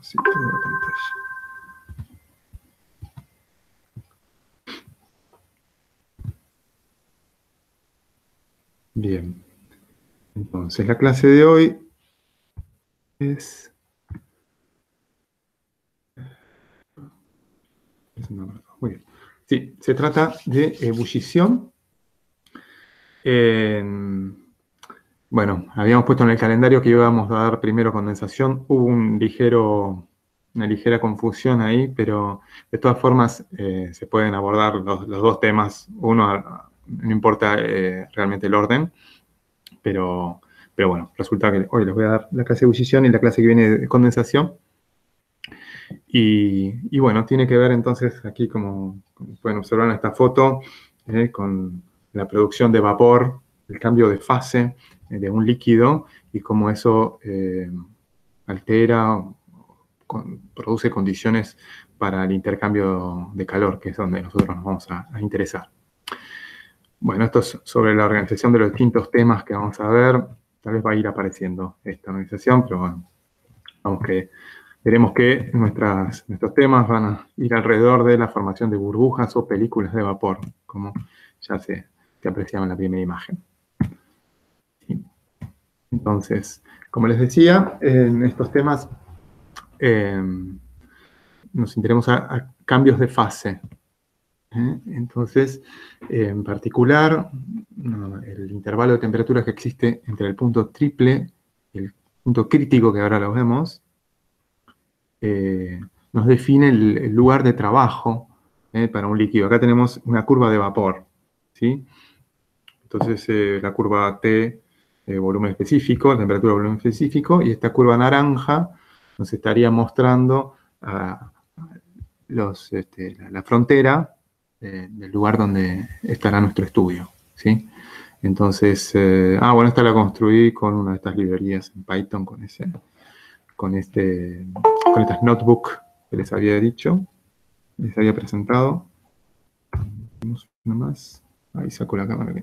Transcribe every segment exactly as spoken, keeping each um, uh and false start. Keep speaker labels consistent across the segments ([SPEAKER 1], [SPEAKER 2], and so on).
[SPEAKER 1] sí, toda la pantalla. Bien. Entonces, la clase de hoy es... Muy bien. Sí, se trata de ebullición. Eh, bueno, habíamos puesto en el calendario que íbamos a dar primero condensación. Hubo un ligero, una ligera confusión ahí, pero de todas formas eh, se pueden abordar los, los dos temas. Uno, no importa eh, realmente el orden, pero, pero bueno, resulta que hoy les voy a dar la clase de ebullición y la clase que viene de condensación. Y, y bueno, tiene que ver entonces aquí, como, como pueden observar en esta foto, eh, con la producción de vapor, el cambio de fase eh, de un líquido y cómo eso eh, altera, con, produce condiciones para el intercambio de calor, que es donde nosotros nos vamos a, a interesar. Bueno, esto es sobre la organización de los distintos temas que vamos a ver. Tal vez va a ir apareciendo esta organización, pero bueno, vamos que... Veremos que nuestras, nuestros temas van a ir alrededor de la formación de burbujas o películas de vapor, como ya se, se apreciaba en la primera imagen. ¿Sí? Entonces, como les decía, en estos temas eh, nos interesamos a, a cambios de fase. ¿eh? Entonces, eh, en particular, no, el intervalo de temperaturas que existe entre el punto triple y el punto crítico, que ahora lo vemos, Eh, nos define el, el lugar de trabajo eh, para un líquido. Acá tenemos una curva de vapor, ¿sí? Entonces, eh, la curva T, eh, volumen específico, temperatura, volumen específico, y esta curva naranja nos estaría mostrando a, a los, este, la, la frontera eh, del lugar donde estará nuestro estudio, ¿sí? Entonces, eh, ah, bueno, esta la construí con una de estas librerías en Python, con ese... con, este, con estas notebooks que les había dicho, les había presentado. Tenemos una más. Ahí saco la cámara.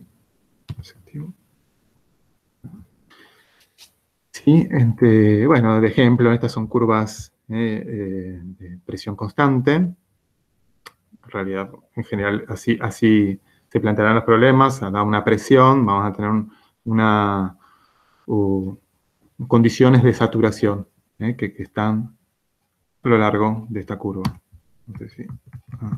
[SPEAKER 1] Sí, este, bueno, de ejemplo, estas son curvas eh, eh, de presión constante. En realidad, en general, así, así se plantearán los problemas. Da una presión, vamos a tener un, una uh, condiciones de saturación eh, que, que están a lo largo de esta curva. No sé si... Ah.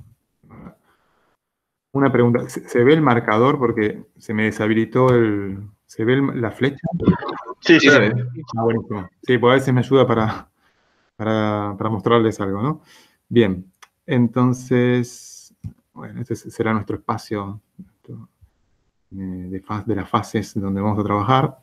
[SPEAKER 1] Una pregunta, ¿se, ¿se ve el marcador? Porque se me deshabilitó el... ¿Se ve el, la flecha?
[SPEAKER 2] Sí, sí, se ve.
[SPEAKER 1] Ah, buenísimo. Sí, pues a veces me ayuda para, para, para mostrarles algo, ¿no? Bien, entonces, bueno, este será nuestro espacio de, faz, de las fases donde vamos a trabajar.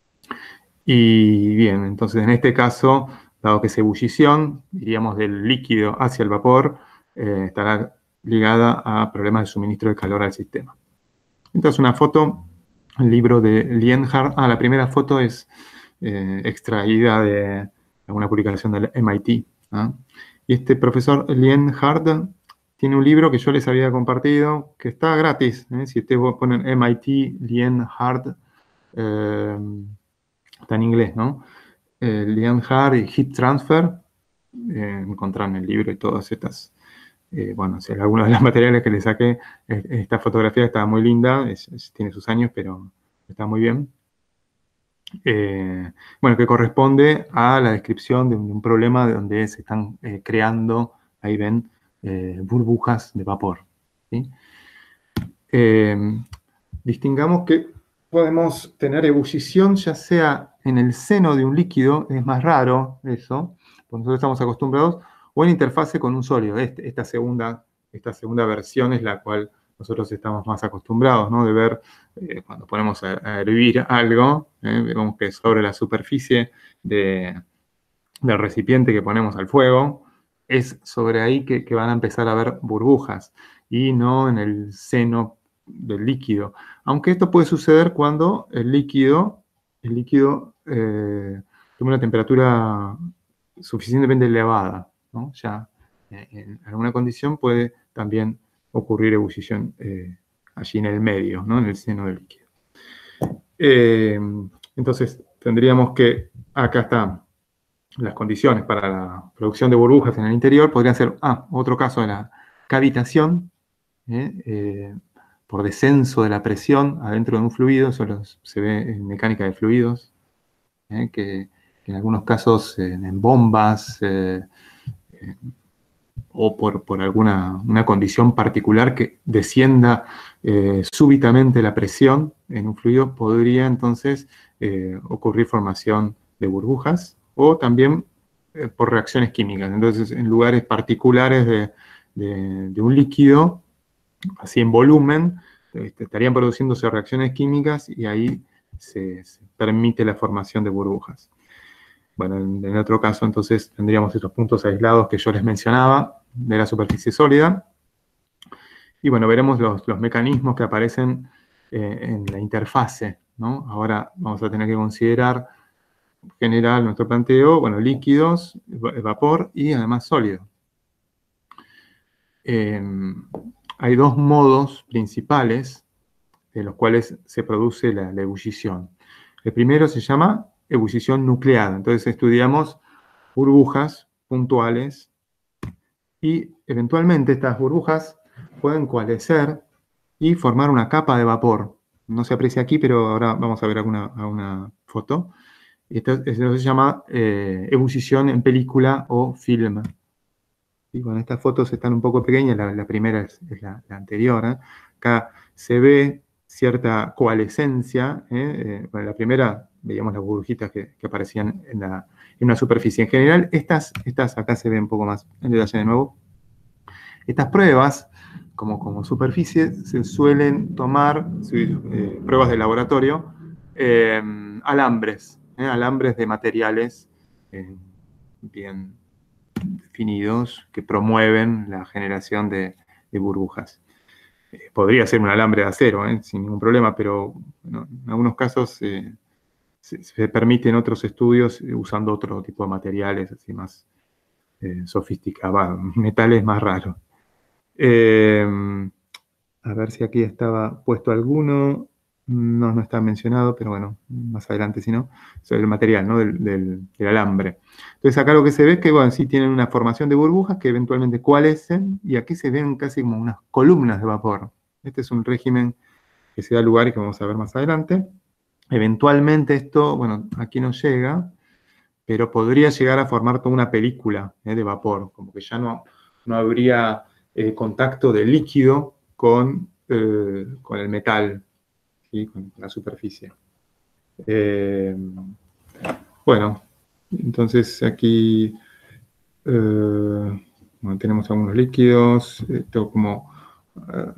[SPEAKER 1] Y bien, entonces en este caso, dado que es ebullición, diríamos del líquido hacia el vapor, eh, estará ligada a problemas de suministro de calor al sistema. Entonces una foto, el libro de Lienhard, ah, la primera foto es eh, extraída de una publicación del M I T. ¿ah? Y este profesor Lienhard tiene un libro que yo les había compartido, que está gratis. ¿eh? Si ustedes ponen M I T Lienhard, eh, está en inglés, ¿no? Eh, Lienhard y Heat Transfer, eh, encontrarán el libro y todas estas... Eh, bueno, o sea, algunos de los materiales que le saqué, eh, esta fotografía estaba muy linda, es, es, tiene sus años, pero está muy bien. Eh, bueno, que corresponde a la descripción de un, de un problema donde se están eh, creando, ahí ven, eh, burbujas de vapor. ¿sí? Eh, distingamos que podemos tener ebullición ya sea en el seno de un líquido, es más raro eso, porque nosotros estamos acostumbrados, o en interfase con un sólido. Este, esta, segunda, esta segunda versión es la cual nosotros estamos más acostumbrados, ¿no? De ver eh, cuando ponemos a, a hervir algo, ¿eh? vemos que sobre la superficie de, del recipiente que ponemos al fuego, es sobre ahí que, que van a empezar a ver burbujas, y no en el seno del líquido. Aunque esto puede suceder cuando el líquido, el líquido eh, toma una temperatura suficientemente elevada, ¿no? Ya eh, en alguna condición puede también ocurrir ebullición eh, allí en el medio, ¿no? En el seno del líquido. Eh, entonces, tendríamos que, acá está, las condiciones para la producción de burbujas en el interior podrían ser, ah, otro caso de la cavitación, ¿eh? Eh, por descenso de la presión adentro de un fluido, eso los, se ve en mecánica de fluidos, ¿eh? que, que en algunos casos en, en bombas eh, eh, o por, por alguna una condición particular que descienda eh, súbitamente la presión en un fluido, podría entonces eh, ocurrir formación de burbujas, o también eh, por reacciones químicas. Entonces, en lugares particulares de, de, de un líquido, así en volumen, este, estarían produciéndose reacciones químicas y ahí se, se permite la formación de burbujas. Bueno, en, en otro caso, entonces, tendríamos estos puntos aislados que yo les mencionaba de la superficie sólida. Y bueno, veremos los, los mecanismos que aparecen eh, en la interfase, ¿no? Ahora vamos a tener que considerar, en general, nuestro planteo, bueno, líquidos, vapor y además sólido. Eh, hay dos modos principales de los cuales se produce la, la ebullición. El primero se llama ebullición nucleada. Entonces estudiamos burbujas puntuales y eventualmente estas burbujas pueden coalescer y formar una capa de vapor. No se aprecia aquí, pero ahora vamos a ver alguna, alguna foto. Esto, esto se llama eh, ebullición en película o film. Y bueno, estas fotos están un poco pequeñas, la, la primera es, es la, la anterior. ¿eh? Acá se ve cierta coalescencia. ¿eh? Eh, bueno, la primera veíamos las burbujitas que, que aparecían en, la, en una superficie. En general, estas, estas acá se ven un poco más en detalle de nuevo. Estas pruebas, como, como superficie, se suelen tomar, eh, pruebas de laboratorio, eh, alambres, ¿eh? alambres de materiales eh, bien definidos que promueven la generación de, de burbujas. Eh, podría ser un alambre de acero, ¿eh? sin ningún problema, pero bueno, en algunos casos eh, se, se permiten otros estudios usando otro tipo de materiales así más eh, sofisticados, metales más raros. Eh, a ver si aquí estaba puesto alguno. No, no está mencionado, pero bueno, más adelante si no, sobre el material, ¿no? Del, del, del alambre. Entonces acá lo que se ve es que, bueno, sí tienen una formación de burbujas que eventualmente coalescen, y aquí se ven casi como unas columnas de vapor. Este es un régimen que se da lugar y que vamos a ver más adelante. Eventualmente esto, bueno, aquí no llega, pero podría llegar a formar toda una película ¿eh? de vapor, como que ya no, no habría eh, contacto de líquido con, eh, con el metal, ¿sí? con la superficie. Eh, bueno, entonces aquí eh, bueno, tenemos algunos líquidos, esto como eh,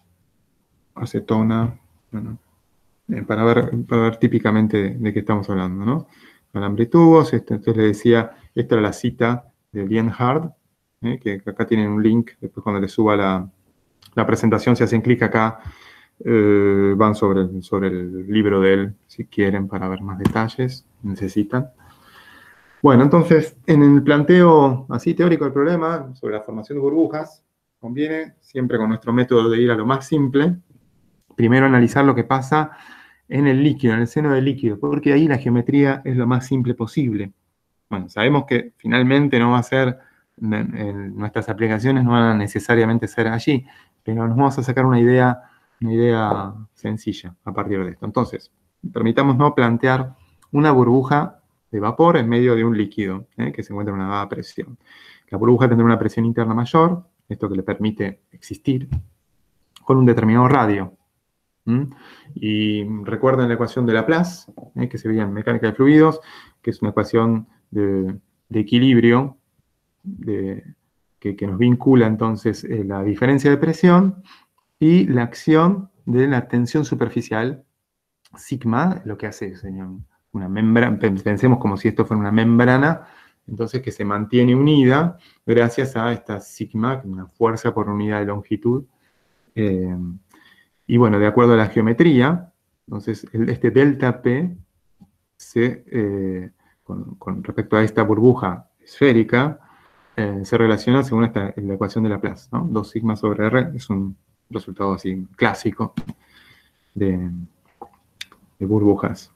[SPEAKER 1] acetona, bueno, eh, para, ver, para ver típicamente de, de qué estamos hablando, ¿no? Alambre y tubos, este, entonces le decía, esta era la cita de Lienhard, ¿eh? que, que acá tienen un link, después cuando les suba la, la presentación, si hacen clic acá, eh, van sobre el, sobre el libro de él, si quieren, para ver más detalles, necesitan. Bueno, entonces, en el planteo así teórico del problema, sobre la formación de burbujas, conviene, siempre con nuestro método de ir a lo más simple, primero analizar lo que pasa en el líquido, en el seno del líquido, porque ahí la geometría es lo más simple posible. Bueno, sabemos que finalmente no va a ser, en nuestras aplicaciones no van a necesariamente ser allí, pero nos vamos a sacar una idea, una idea sencilla a partir de esto. Entonces, permitámonos plantear una burbuja de vapor en medio de un líquido, ¿eh? que se encuentra a una dada presión. La burbuja tendrá una presión interna mayor, esto que le permite existir, con un determinado radio. ¿Mm? Y recuerden la ecuación de Laplace, ¿eh? que se veía en mecánica de fluidos, que es una ecuación de, de equilibrio de, que, que nos vincula entonces eh, la diferencia de presión y la acción de la tensión superficial, sigma, lo que hace es una membrana, pensemos como si esto fuera una membrana, entonces que se mantiene unida gracias a esta sigma, una fuerza por unidad de longitud. Eh, y bueno, de acuerdo a la geometría, entonces el, este delta P, se, eh, con, con respecto a esta burbuja esférica, eh, se relaciona según esta, la ecuación de Laplace, ¿no? dos sigma sobre R es un resultado así clásico de, de burbujas.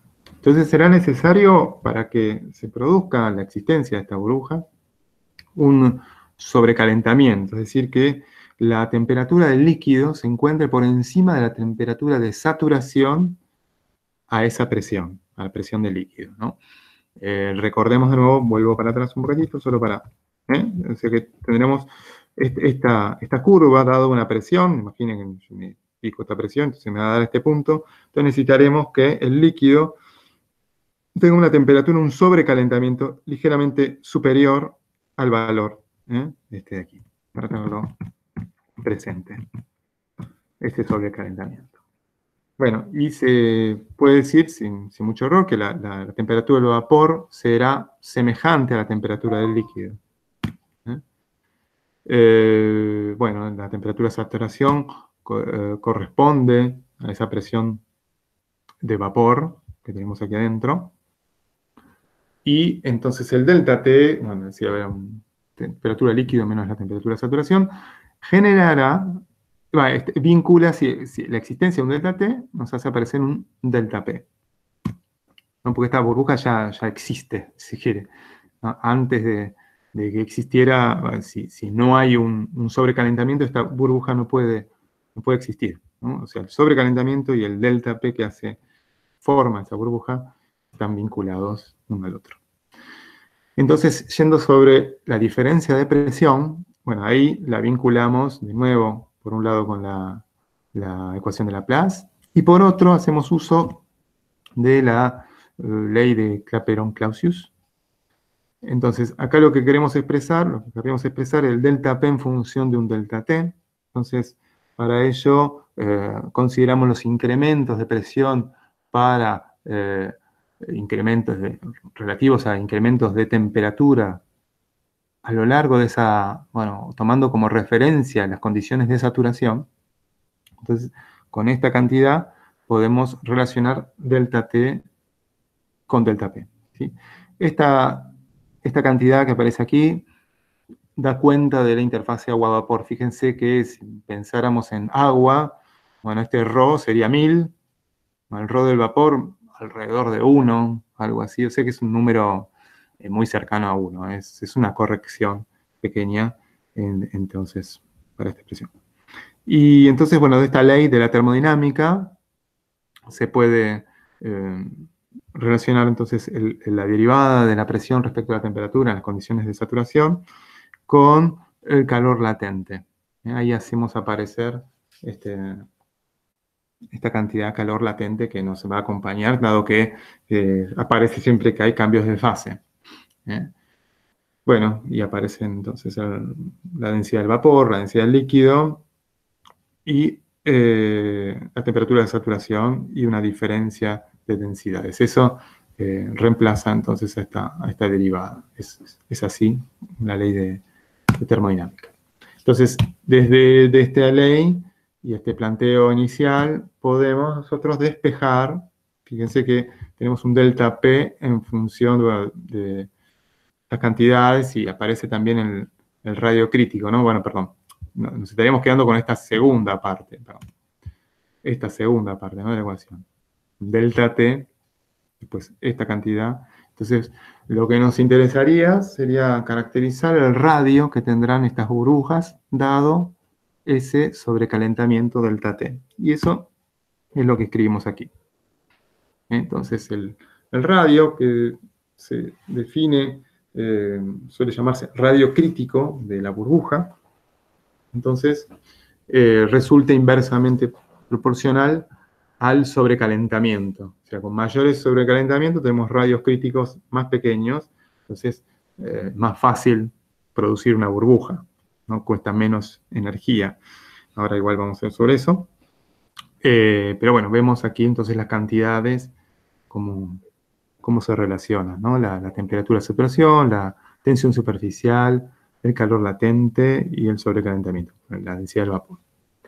[SPEAKER 1] Entonces será necesario, para que se produzca la existencia de esta burbuja, un sobrecalentamiento, es decir, que la temperatura del líquido se encuentre por encima de la temperatura de saturación a esa presión, a la presión del líquido, ¿no? Eh, recordemos de nuevo, vuelvo para atrás un ratito, solo para... ¿eh? O sea que tendremos esta, esta curva dado una presión, imaginen que me pico esta presión, entonces me va a dar este punto, entonces necesitaremos que el líquido tenga una temperatura, un sobrecalentamiento ligeramente superior al valor, ¿eh? Este de aquí, para tenerlo presente, este sobrecalentamiento. Bueno, y se puede decir, sin, sin mucho error, que la, la, la temperatura del vapor será semejante a la temperatura del líquido. ¿eh? Eh, bueno, la temperatura de saturación co eh, corresponde a esa presión de vapor que tenemos aquí adentro. Y entonces el delta T, bueno, decía, a ver, temperatura líquido menos la temperatura de saturación, generará, va, este, vincula si, si la existencia de un delta T nos hace aparecer un delta P. ¿no? Porque esta burbuja ya, ya existe, si quiere. ¿no? Antes de, de que existiera, si, si no hay un, un sobrecalentamiento, esta burbuja no puede, no puede existir. ¿no? O sea, el sobrecalentamiento y el delta P que hace forma esa burbuja están vinculados uno al otro. Entonces, yendo sobre la diferencia de presión, bueno, ahí la vinculamos de nuevo, por un lado con la, la ecuación de Laplace, y por otro hacemos uso de la uh, ley de Clapeyron-Clausius. Entonces, acá lo que queremos expresar, lo que queremos expresar es el delta P en función de un delta T. Entonces, para ello, eh, consideramos los incrementos de presión para... Eh, incrementos de, relativos a incrementos de temperatura a lo largo de esa, bueno, tomando como referencia las condiciones de saturación. Entonces, con esta cantidad podemos relacionar delta T con delta P. ¿sí? Esta, esta cantidad que aparece aquí da cuenta de la interfase agua-vapor. Fíjense que si pensáramos en agua, bueno, este Rho sería mil, el Rho del vapor alrededor de uno, algo así. O sea que es un número eh, muy cercano a uno. Es, es una corrección pequeña, en, entonces, para esta expresión. Y entonces, bueno, de esta ley de la termodinámica se puede eh, relacionar entonces el, la derivada de la presión respecto a la temperatura en las condiciones de saturación con el calor latente. ¿eh? Ahí hacemos aparecer este... esta cantidad de calor latente que nos va a acompañar, dado que eh, aparece siempre que hay cambios de fase. ¿eh? Bueno, y aparece entonces el, la densidad del vapor, la densidad del líquido, y eh, la temperatura de saturación y una diferencia de densidades. Eso eh, reemplaza entonces a esta, a esta derivada. Es, es así la ley de, de termodinámica. Entonces, desde de esta ley y este planteo inicial, podemos nosotros despejar, fíjense que tenemos un delta P en función de, de las cantidades y aparece también el, el radio crítico, ¿no? Bueno, perdón, nos estaríamos quedando con esta segunda parte, perdón. Esta segunda parte, ¿no? De la ecuación. Delta T, pues esta cantidad. Entonces, lo que nos interesaría sería caracterizar el radio que tendrán estas burbujas, dado ese sobrecalentamiento delta T. Y eso es lo que escribimos aquí. Entonces, el, el radio que se define, eh, suele llamarse radio crítico de la burbuja, entonces eh, resulta inversamente proporcional al sobrecalentamiento. O sea, con mayores sobrecalentamientos tenemos radios críticos más pequeños, entonces eh, más fácil producir una burbuja, ¿no? Cuesta menos energía. Ahora igual vamos a ver sobre eso. Eh, pero bueno, vemos aquí entonces las cantidades, cómo, cómo se relacionan, ¿no? La, la temperatura de saturación, la tensión superficial, el calor latente y el sobrecalentamiento, la densidad del vapor.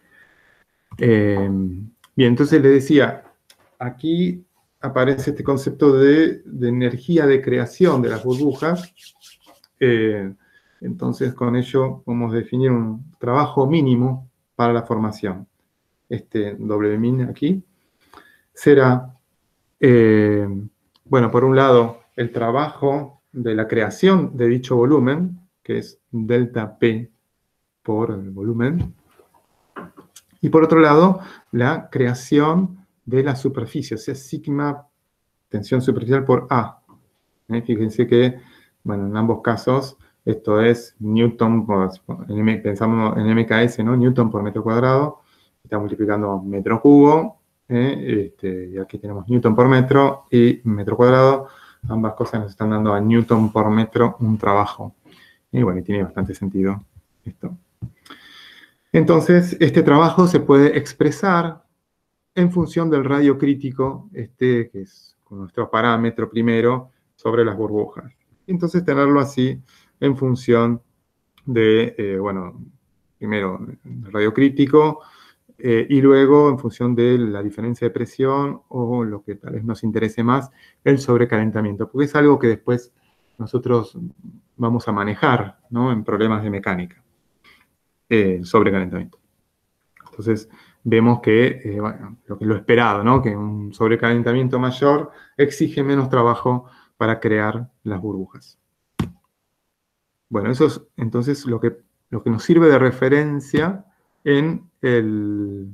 [SPEAKER 1] Eh, bien, entonces le decía, aquí aparece este concepto de, de energía de creación de las burbujas. Eh, entonces, con ello podemos definir un trabajo mínimo para la formación. Este W min aquí será eh, Bueno, por un lado, el trabajo de la creación de dicho volumen, que es delta P por el volumen. Y por otro lado, la creación de la superficie, o sea, sigma tensión superficial por A. ¿Eh? Fíjense que, bueno, en ambos casos, esto es Newton por, en, pensamos en M K S, ¿no? Newton por metro cuadrado, está multiplicando metro cubo, ¿eh? Este, y aquí tenemos Newton por metro y metro cuadrado. Ambas cosas nos están dando a Newton por metro un trabajo. Y bueno, tiene bastante sentido esto. Entonces, este trabajo se puede expresar en función del radio crítico, este que es nuestro parámetro primero, sobre las burbujas. Entonces, tenerlo así en función de, eh, bueno, primero el radio crítico eh, y luego en función de la diferencia de presión o lo que tal vez nos interese más, el sobrecalentamiento, porque es algo que después nosotros vamos a manejar, ¿no? En problemas de mecánica, eh, el sobrecalentamiento. Entonces, vemos que, eh, bueno, lo, lo esperado, ¿no? Que un sobrecalentamiento mayor exige menos trabajo para crear las burbujas. Bueno, eso es entonces lo que, lo que nos sirve de referencia en el,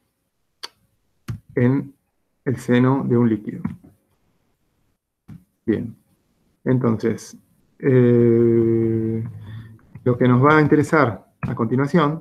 [SPEAKER 1] en el seno de un líquido. Bien, entonces, eh, lo que nos va a interesar a continuación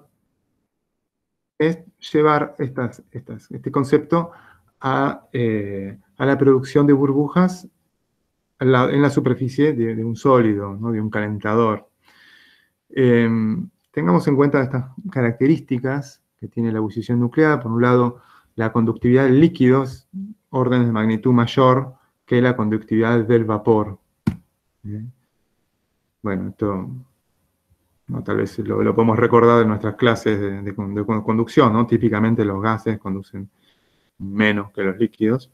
[SPEAKER 1] es llevar estas, estas, este concepto a, eh, a la producción de burbujas en la, en la superficie de, de un sólido, ¿no? De un calentador. Eh, tengamos en cuenta estas características que tiene la ebullición nuclear. Por un lado, la conductividad del líquido es órdenes de magnitud mayor que la conductividad del vapor. ¿Eh? Bueno, esto no, tal vez lo, lo podemos recordar en nuestras clases de, de, de conducción, ¿no? Típicamente los gases conducen menos que los líquidos.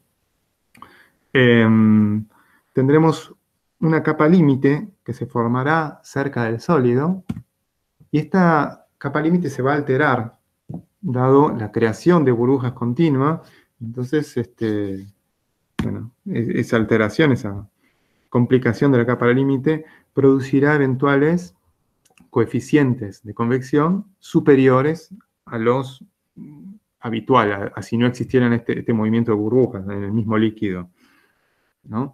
[SPEAKER 1] Eh, tendremos una capa límite que se formará cerca del sólido y esta capa límite se va a alterar dado la creación de burbujas continua. Entonces, este, bueno, esa alteración, esa complicación de la capa límite producirá eventuales coeficientes de convección superiores a los habituales, así no existieran este, este movimiento de burbujas en el mismo líquido, ¿no?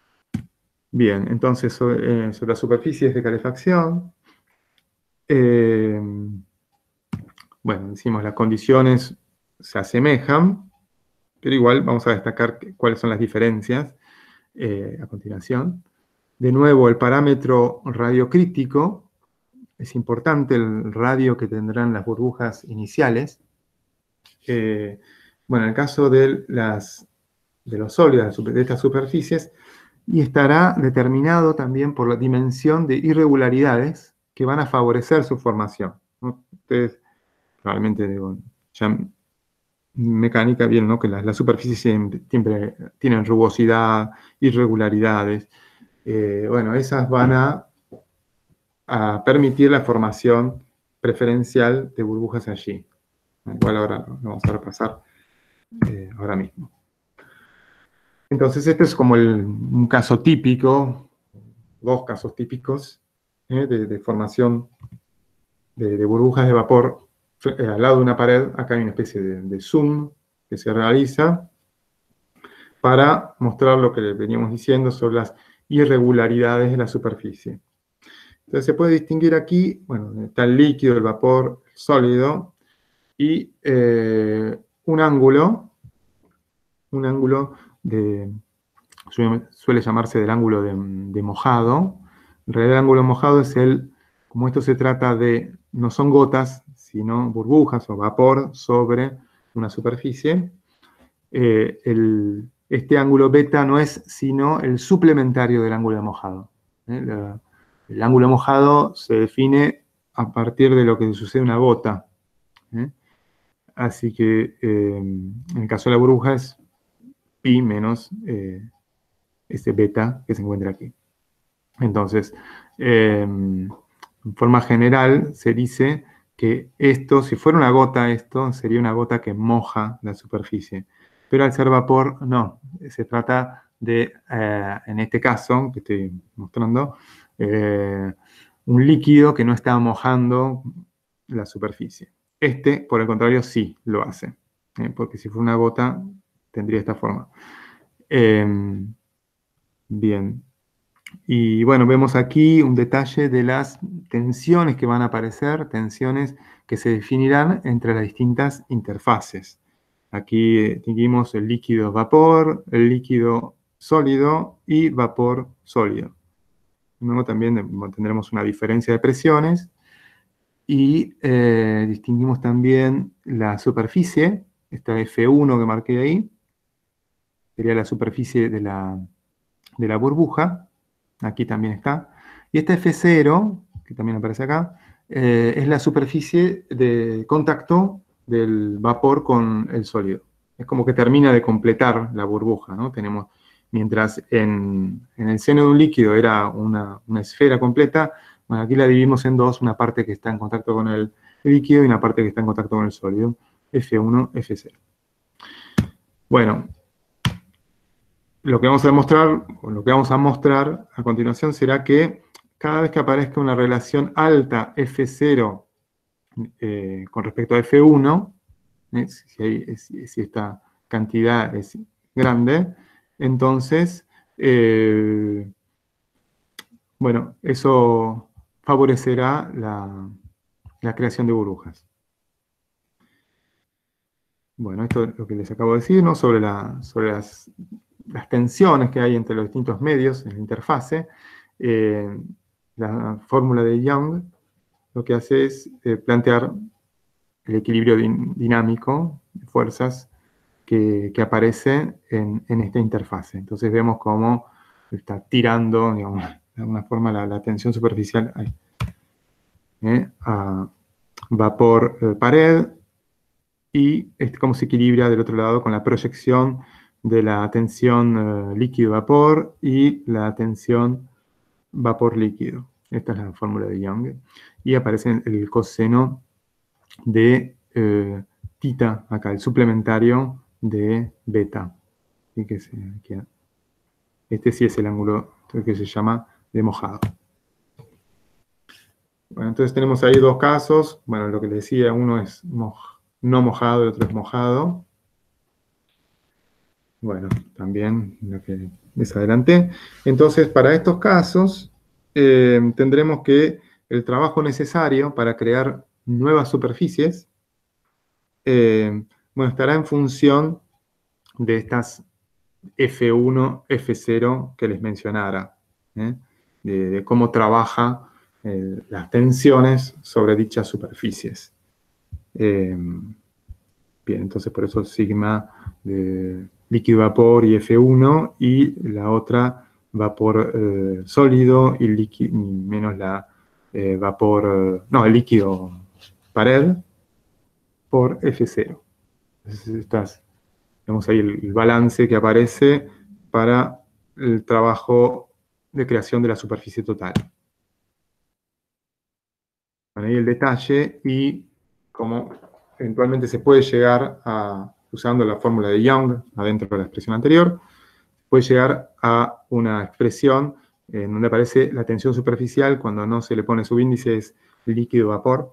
[SPEAKER 1] Bien, entonces sobre, eh, sobre las superficies de calefacción, eh, bueno, decimos las condiciones se asemejan, pero igual vamos a destacar cuáles son las diferencias eh, a continuación. De nuevo, el parámetro radiocrítico. Es importante el radio que tendrán las burbujas iniciales. Eh, bueno, en el caso de, las, de los sólidos de estas superficies, y estará determinado también por la dimensión de irregularidades que van a favorecer su formación, ¿no? Ustedes probablemente digo, ya en mecánica vieron, ¿no? Que las, las superficies siempre, siempre tienen rugosidad, irregularidades. Eh, bueno, esas van a a permitir la formación preferencial de burbujas allí. Igual ahora lo vamos a repasar eh, ahora mismo. Entonces, este es como el, un caso típico, dos casos típicos eh, de, de formación de, de burbujas de vapor eh, al lado de una pared. Acá hay una especie de, de zoom que se realiza para mostrar lo que veníamos diciendo sobre las irregularidades de la superficie. Entonces se puede distinguir aquí, bueno, está el líquido, el vapor, el sólido, y eh, un ángulo, un ángulo de, suele llamarse del ángulo de, de mojado. En realidad el ángulo mojado es el, como esto se trata de, no son gotas, sino burbujas o vapor sobre una superficie. Eh, el, este ángulo beta no es sino el suplementario del ángulo de mojado. ¿eh? La, El ángulo mojado se define a partir de lo que sucede en una gota. ¿eh? Así que eh, en el caso de la burbuja es pi menos eh, ese beta que se encuentra aquí. Entonces, eh, en forma general se dice que esto, si fuera una gota, esto sería una gota que moja la superficie. Pero al ser vapor, no. Se trata de, eh, en este caso, que estoy mostrando, eh, un líquido que no está mojando la superficie. Este, por el contrario, sí lo hace, ¿eh? Porque si fuera una gota, tendría esta forma. Eh, bien. Y bueno, vemos aquí un detalle de las tensiones que van a aparecer, tensiones que se definirán entre las distintas interfaces. Aquí distinguimos el líquido vapor, el líquido sólido y vapor sólido. Luego también tendremos una diferencia de presiones y eh, distinguimos también la superficie, esta F uno que marqué ahí, sería la superficie de la, de la burbuja. Aquí también está. Y esta F cero, que también aparece acá, eh, es la superficie de contacto del vapor con el sólido. Es como que termina de completar la burbuja, ¿no? Tenemos, mientras en, en el seno de un líquido era una, una esfera completa, bueno, aquí la dividimos en dos, una parte que está en contacto con el líquido y una parte que está en contacto con el sólido. F uno, F cero. Bueno, lo que vamos a demostrar, o lo que vamos a mostrar a continuación será que cada vez que aparezca una relación alta F cero eh, con respecto a F uno, eh, si, hay, si, si esta cantidad es grande, entonces, eh, bueno, eso favorecerá la, la creación de burbujas. Bueno, esto es lo que les acabo de decir, ¿no? Sobre, la, sobre las, las tensiones que hay entre los distintos medios en la interfase. Eh, la fórmula de Young lo que hace es eh, plantear el equilibrio din dinámico de fuerzas que, que aparece en, en esta interfase. Entonces vemos cómo está tirando, digamos, de alguna forma la, la tensión superficial ahí, ¿eh? a vapor eh, pared, y es cómo se equilibra del otro lado con la proyección de la tensión eh, líquido-vapor y la tensión vapor-líquido. Esta es la fórmula de Young. Y aparece el coseno de eh, tita, acá, el suplementario de beta. Así que se, aquí, este sí es el ángulo que se llama de mojado. Bueno, entonces tenemos ahí dos casos. Bueno, lo que les decía, uno es moj no mojado y otro es mojado. Bueno, también lo que les adelanté. Entonces, para estos casos, eh, tendremos que el trabajo necesario para crear nuevas superficies, eh, bueno, estará en función de estas F uno, F cero que les mencionara, ¿eh? de, de cómo trabaja eh, las tensiones sobre dichas superficies. Eh, bien, entonces por eso sigma de líquido vapor y F uno, y la otra vapor eh, sólido y líquido, menos la eh, vapor, no, el líquido pared por F cero. Entonces estas, vemos ahí el, el balance que aparece para el trabajo de creación de la superficie total. Bueno, ahí el detalle y cómo eventualmente se puede llegar a, usando la fórmula de Young adentro de la expresión anterior, puede llegar a una expresión en donde aparece la tensión superficial cuando no se le pone subíndice, es líquido-vapor,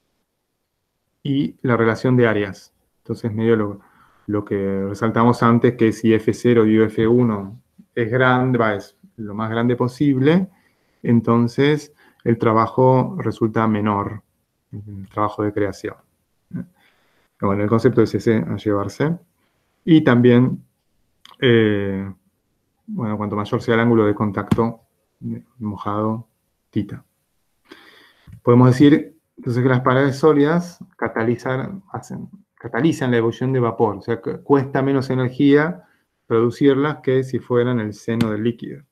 [SPEAKER 1] y la relación de áreas. Entonces, medio lo, lo que resaltamos antes, que si F cero y F uno es grande, va, es lo más grande posible, entonces el trabajo resulta menor, el trabajo de creación. Bueno, el concepto es ese a llevarse. Y también, eh, bueno, cuanto mayor sea el ángulo de contacto mojado, tita. Podemos decir, entonces, que las paredes sólidas catalizan, hacen, catalizan la ebullición de vapor, o sea, que cuesta menos energía producirlas que si fueran el seno del líquido.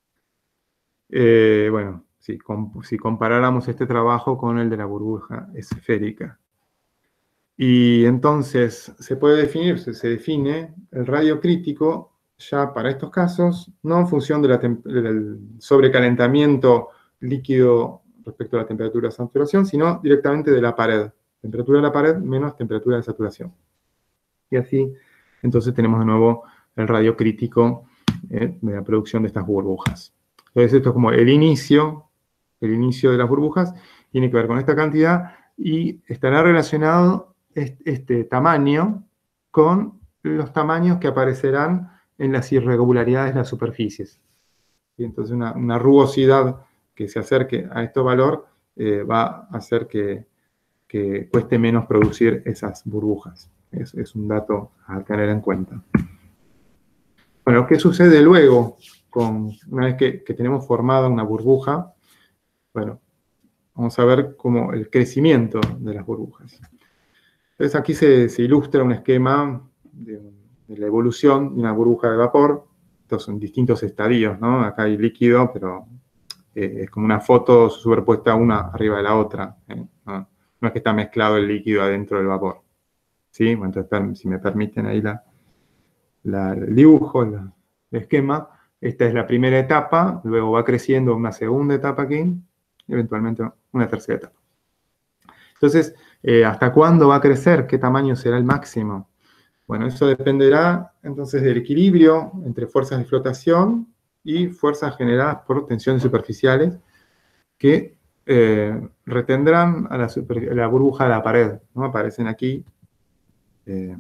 [SPEAKER 1] Eh, bueno, si, com si comparáramos este trabajo con el de la burbuja esférica. Y entonces se puede definir, se, se define el radio crítico ya para estos casos, no en función de la del sobrecalentamiento líquido respecto a la temperatura de saturación, sino directamente de la pared. Temperatura de la pared menos temperatura de saturación. Y así, entonces tenemos de nuevo el radio crítico eh, de la producción de estas burbujas. Entonces esto es como el inicio, el inicio de las burbujas, tiene que ver con esta cantidad y estará relacionado este, este tamaño con los tamaños que aparecerán en las irregularidades de las superficies. Y entonces una, una rugosidad que se acerque a este valor eh, va a hacer que, que cueste menos producir esas burbujas. Es, es un dato a tener en cuenta. Bueno, ¿qué sucede luego? Con, una vez que, que tenemos formada una burbuja, bueno, vamos a ver cómo el crecimiento de las burbujas. Entonces aquí se, se ilustra un esquema de, de la evolución de una burbuja de vapor. Estos son distintos estadios, ¿no? Acá hay líquido, pero eh, es como una foto superpuesta una arriba de la otra, ¿eh? No, no es que está mezclado el líquido adentro del vapor. ¿Sí? Bueno, entonces, si me permiten ahí la, la, el dibujo, la, el esquema. Esta es la primera etapa, luego va creciendo una segunda etapa aquí, y eventualmente una tercera etapa. Entonces, eh, ¿hasta cuándo va a crecer? ¿Qué tamaño será el máximo? Bueno, eso dependerá entonces del equilibrio entre fuerzas de flotación y fuerzas generadas por tensiones superficiales que eh, retendrán a la, super, a la burbuja de la pared, ¿no? Aparecen aquí eh,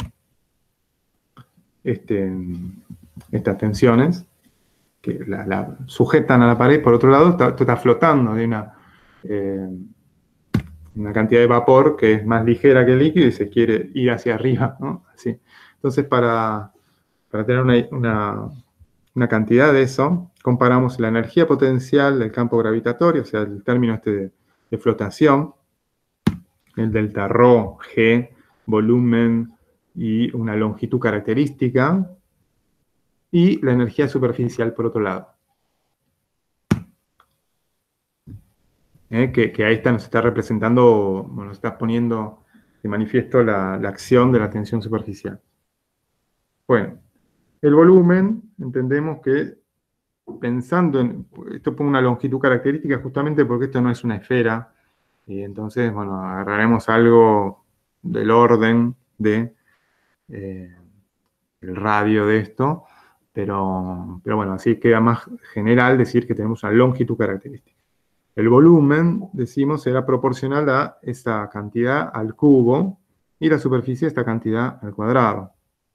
[SPEAKER 1] este, estas tensiones que la, la sujetan a la pared. Por otro lado, está, esto está flotando de una... Eh, una cantidad de vapor que es más ligera que el líquido y se quiere ir hacia arriba, ¿no? Así. Entonces, para, para tener una, una, una cantidad de eso, comparamos la energía potencial del campo gravitatorio, o sea, el término este de, de flotación, el delta rho, G, volumen y una longitud característica, y la energía superficial por otro lado. Eh, que, que ahí está, nos está representando, bueno, nos está poniendo de manifiesto la, la acción de la tensión superficial. Bueno, el volumen, entendemos que pensando en, esto pone una longitud característica justamente porque esto no es una esfera, y entonces, bueno, agarraremos algo del orden de eh, el radio de esto, pero, pero bueno, así queda más general decir que tenemos una longitud característica. El volumen, decimos, será proporcional a esta cantidad al cubo y la superficie a esta cantidad al cuadrado.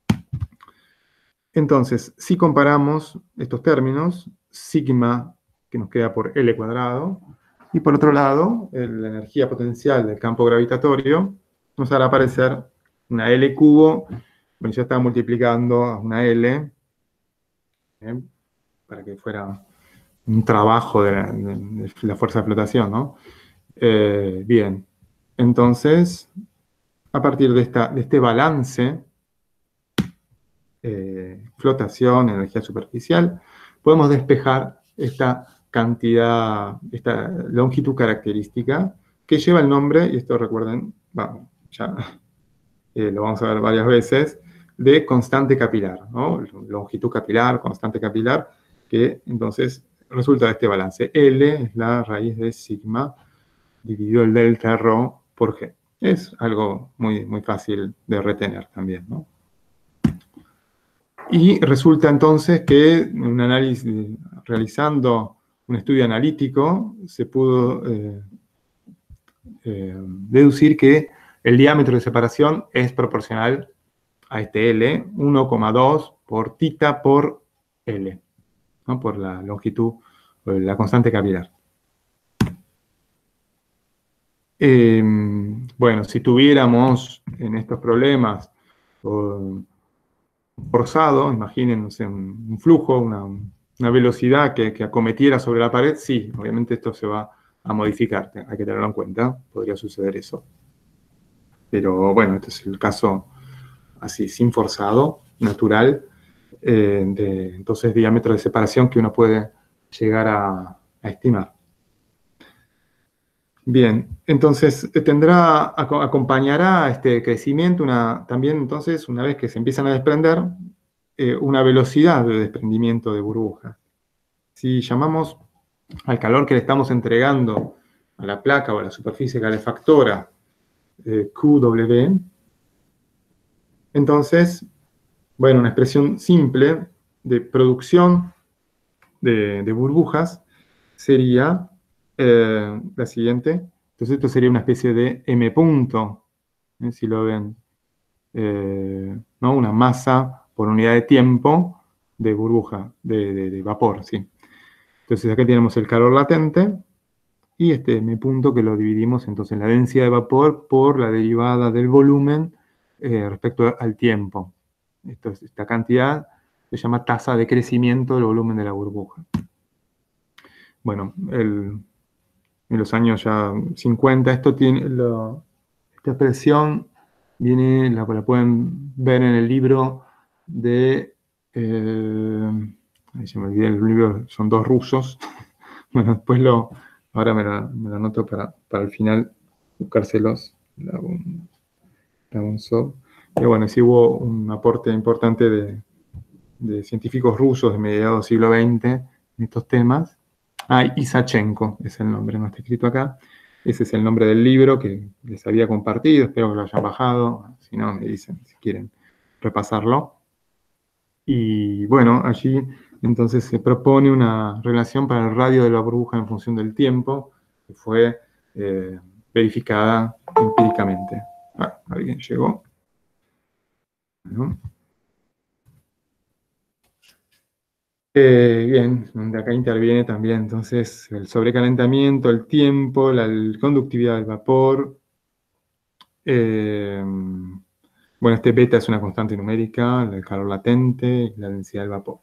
[SPEAKER 1] Entonces, si comparamos estos términos, sigma, que nos queda por L cuadrado, y por otro lado, la energía potencial del campo gravitatorio, nos hará aparecer una L cubo, bueno, ya está multiplicando a una L, ¿eh? Para que fuera un trabajo de la, de la fuerza de flotación, ¿no? Eh, bien, entonces, a partir de, esta, de este balance, eh, flotación, energía superficial, podemos despejar esta cantidad, esta longitud característica, que lleva el nombre, y esto recuerden, bueno, ya eh, lo vamos a ver varias veces, de constante capilar, ¿no? Longitud capilar, constante capilar, que entonces resulta de este balance. L es la raíz de sigma dividido el delta rho por G. Es algo muy, muy fácil de retener también, ¿no? Y resulta entonces que un análisis, realizando un estudio analítico, se pudo eh, eh, deducir que el diámetro de separación es proporcional a este L, uno coma dos por tita por L, ¿no? Por la longitud, la constante capilar. Eh, bueno, si tuviéramos en estos problemas uh, forzado, imaginen, no sé, un, un flujo, una, una velocidad que, que acometiera sobre la pared, sí, obviamente esto se va a modificar, hay que tenerlo en cuenta, podría suceder eso. Pero bueno, este es el caso así, sin forzado, natural, eh, de entonces diámetro de separación que uno puede llegar a, a estimar. Bien, entonces tendrá, acompañará a este crecimiento una, también entonces, una vez que se empiezan a desprender, eh, una velocidad de desprendimiento de burbujas. Si llamamos al calor que le estamos entregando a la placa o a la superficie calefactora eh, Q W, entonces, bueno, una expresión simple de producción de, de burbujas sería eh, la siguiente. Entonces esto sería una especie de M punto, ¿eh? Si lo ven, eh, ¿no? Una masa por unidad de tiempo de burbuja, de, de, de vapor, ¿sí? Entonces acá tenemos el calor latente y este M punto que lo dividimos entonces en la densidad de vapor por la derivada del volumen eh, respecto al tiempo. Esto es, esta cantidad se llama tasa de crecimiento del volumen de la burbuja. Bueno, el, en los años ya cincuenta, esto tiene, lo, esta expresión viene, la, la pueden ver en el libro de, eh, ahí se me olvidó el libro, son dos rusos. Bueno, después lo, ahora me la, me la anoto para, para el final buscárselos. La, la Bonzov. Pero bueno, sí hubo un aporte importante de, de científicos rusos de mediados del siglo veinte en estos temas. Ah, Isachenko es el nombre, no está escrito acá. Ese es el nombre del libro que les había compartido, espero que lo hayan bajado, si no me dicen si quieren repasarlo. Y bueno, allí entonces se propone una relación para el radio de la burbuja en función del tiempo, que fue eh, verificada empíricamente. Ah, alguien llegó. Bueno. Eh, bien, donde acá interviene también entonces el sobrecalentamiento, el tiempo, la el conductividad del vapor. Eh, bueno, este beta es una constante numérica, el calor latente y la densidad del vapor.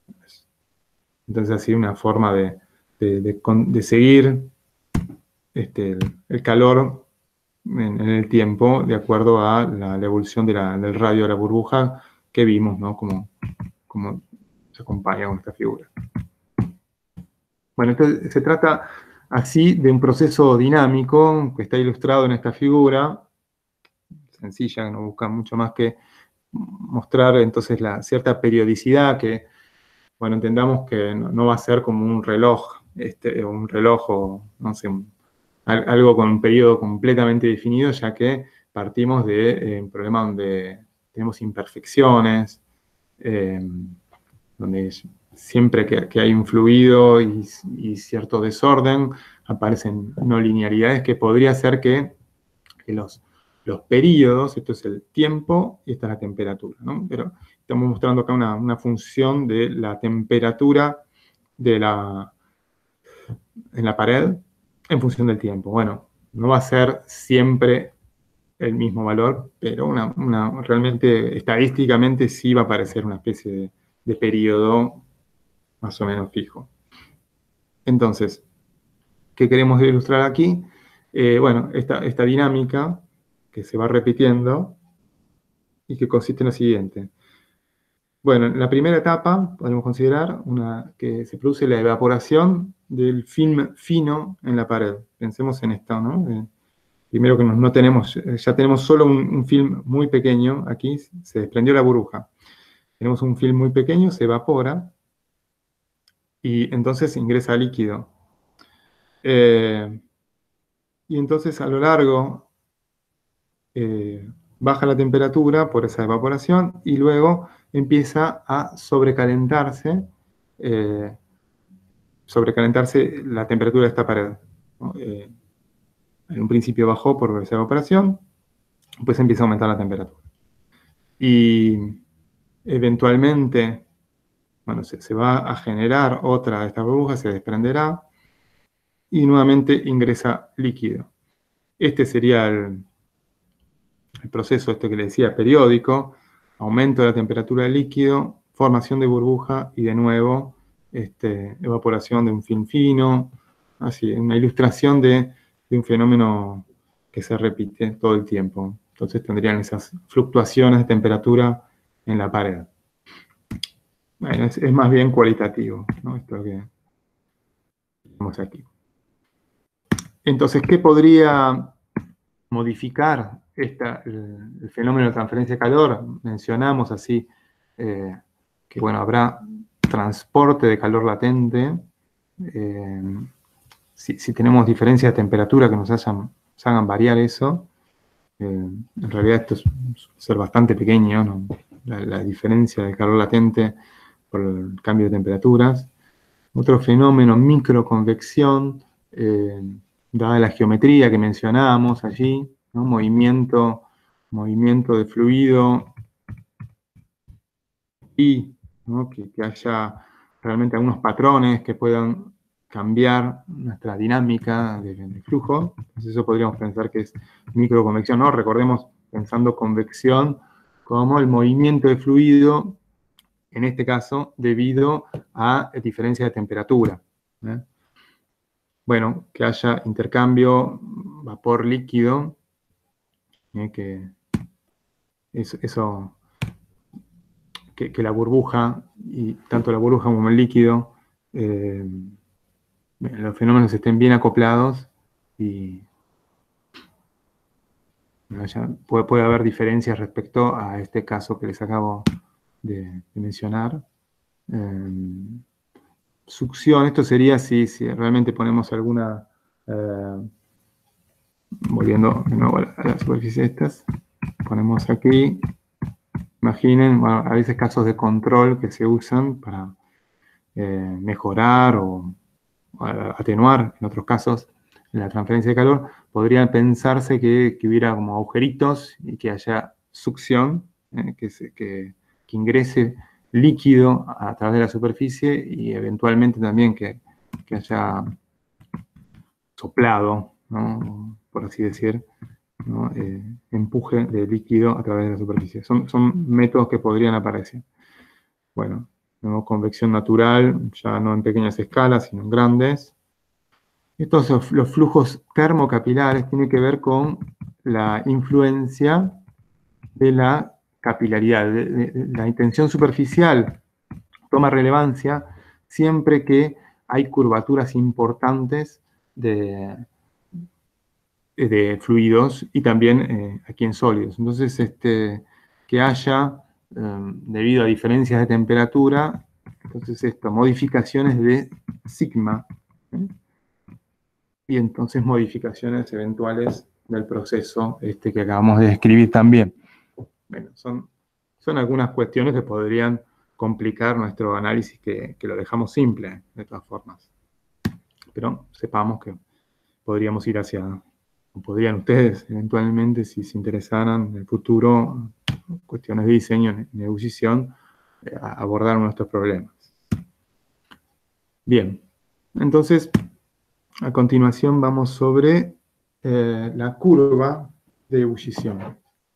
[SPEAKER 1] Entonces así una forma de, de, de, de seguir este, el, el calor en, en el tiempo de acuerdo a la, la evolución de la, del radio de la burbuja que vimos, ¿no? Como, como se acompaña con esta figura. Bueno, entonces se trata así de un proceso dinámico que está ilustrado en esta figura, sencilla, que no busca mucho más que mostrar entonces la cierta periodicidad que, bueno, entendamos que no, no va a ser como un reloj, este, un reloj o, no sé, un, algo con un periodo completamente definido, ya que partimos de eh, un problema donde tenemos imperfecciones, eh, donde siempre que, que hay un fluido y, y cierto desorden, aparecen no linearidades que podría ser que, que los, los periodos, esto es el tiempo y esta es la temperatura, ¿no? Pero estamos mostrando acá una, una función de la temperatura de la, en la pared en función del tiempo. Bueno, no va a ser siempre el mismo valor, pero una, una, realmente estadísticamente sí va a aparecer una especie de, de periodo más o menos fijo. Entonces, ¿qué queremos ilustrar aquí? Eh, bueno, esta, esta dinámica que se va repitiendo y que consiste en lo siguiente. Bueno, en la primera etapa podemos considerar una, que se produce la evaporación del film fino en la pared. Pensemos en esto, ¿no? Eh, primero que no, no tenemos, ya tenemos solo un, un film muy pequeño, aquí se desprendió la burbuja. Tenemos un film muy pequeño, se evapora y entonces ingresa líquido. Eh, y entonces a lo largo eh, baja la temperatura por esa evaporación y luego empieza a sobrecalentarse, eh, sobrecalentarse la temperatura de esta pared, ¿no? Eh, en un principio bajó por esa evaporación, pues empieza a aumentar la temperatura. Y eventualmente, bueno, se, se va a generar otra de estas burbujas, se desprenderá y nuevamente ingresa líquido. Este sería el, el proceso este que le decía, periódico, aumento de la temperatura del líquido, formación de burbuja y de nuevo este, evaporación de un film fino, así, una ilustración de, de un fenómeno que se repite todo el tiempo. Entonces tendrían esas fluctuaciones de temperatura en la pared. Bueno, es, es más bien cualitativo, ¿no? Esto que tenemos aquí. Entonces, ¿qué podría modificar esta, el, el fenómeno de transferencia de calor? Mencionamos así eh, que, bueno, habrá transporte de calor latente. Eh, si, si tenemos diferencias de temperatura que nos hagan, nos hagan variar eso, eh, en realidad esto es ser bastante pequeño, ¿no? la, la diferencia de calor latente por el cambio de temperaturas. Otro fenómeno, microconvección, eh, dada la geometría que mencionábamos allí, ¿no? movimiento, movimiento de fluido y ¿no? que, que haya realmente algunos patrones que puedan cambiar nuestra dinámica de, de flujo. Entonces eso podríamos pensar que es microconvección, ¿no? Recordemos, pensando convección como el movimiento de fluido, en este caso, debido a diferencia de temperatura. ¿eh? Bueno, que haya intercambio vapor-líquido, ¿eh? que eso, eso que, que la burbuja, y tanto la burbuja como el líquido, eh, los fenómenos estén bien acoplados y no haya, puede, puede haber diferencias respecto a este caso que les acabo de, de mencionar. Eh, succión, esto sería si, si realmente ponemos alguna, eh, volviendo de nuevo a la, a la superficie estas, ponemos aquí, imaginen, bueno, a veces casos de control que se usan para eh, mejorar o, o atenuar, en otros casos, la transferencia de calor, podría pensarse que, que hubiera como agujeritos y que haya succión, eh, que, se, que, que ingrese líquido a través de la superficie y eventualmente también que, que haya soplado, ¿no? Por así decir, ¿no? eh, empuje de líquido a través de la superficie. Son, son métodos que podrían aparecer. Bueno, ¿no? Convección natural, ya no en pequeñas escalas, sino en grandes. Estos, los flujos termocapilares, tienen que ver con la influencia de la capilaridad. De, de, de, la intención superficial toma relevancia siempre que hay curvaturas importantes de, de fluidos y también eh, aquí en sólidos. Entonces, este, que haya, eh, debido a diferencias de temperatura, entonces esto, modificaciones de sigma, ¿eh? Y entonces modificaciones eventuales del proceso este que acabamos de describir también. Bueno, son, son algunas cuestiones que podrían complicar nuestro análisis, que, que lo dejamos simple, de todas formas. Pero sepamos que podríamos ir hacia, o podrían ustedes eventualmente, si se interesaran en el futuro, cuestiones de diseño, de ebullición, eh, abordar nuestros problemas. Bien, entonces, a continuación vamos sobre eh, la curva de ebullición.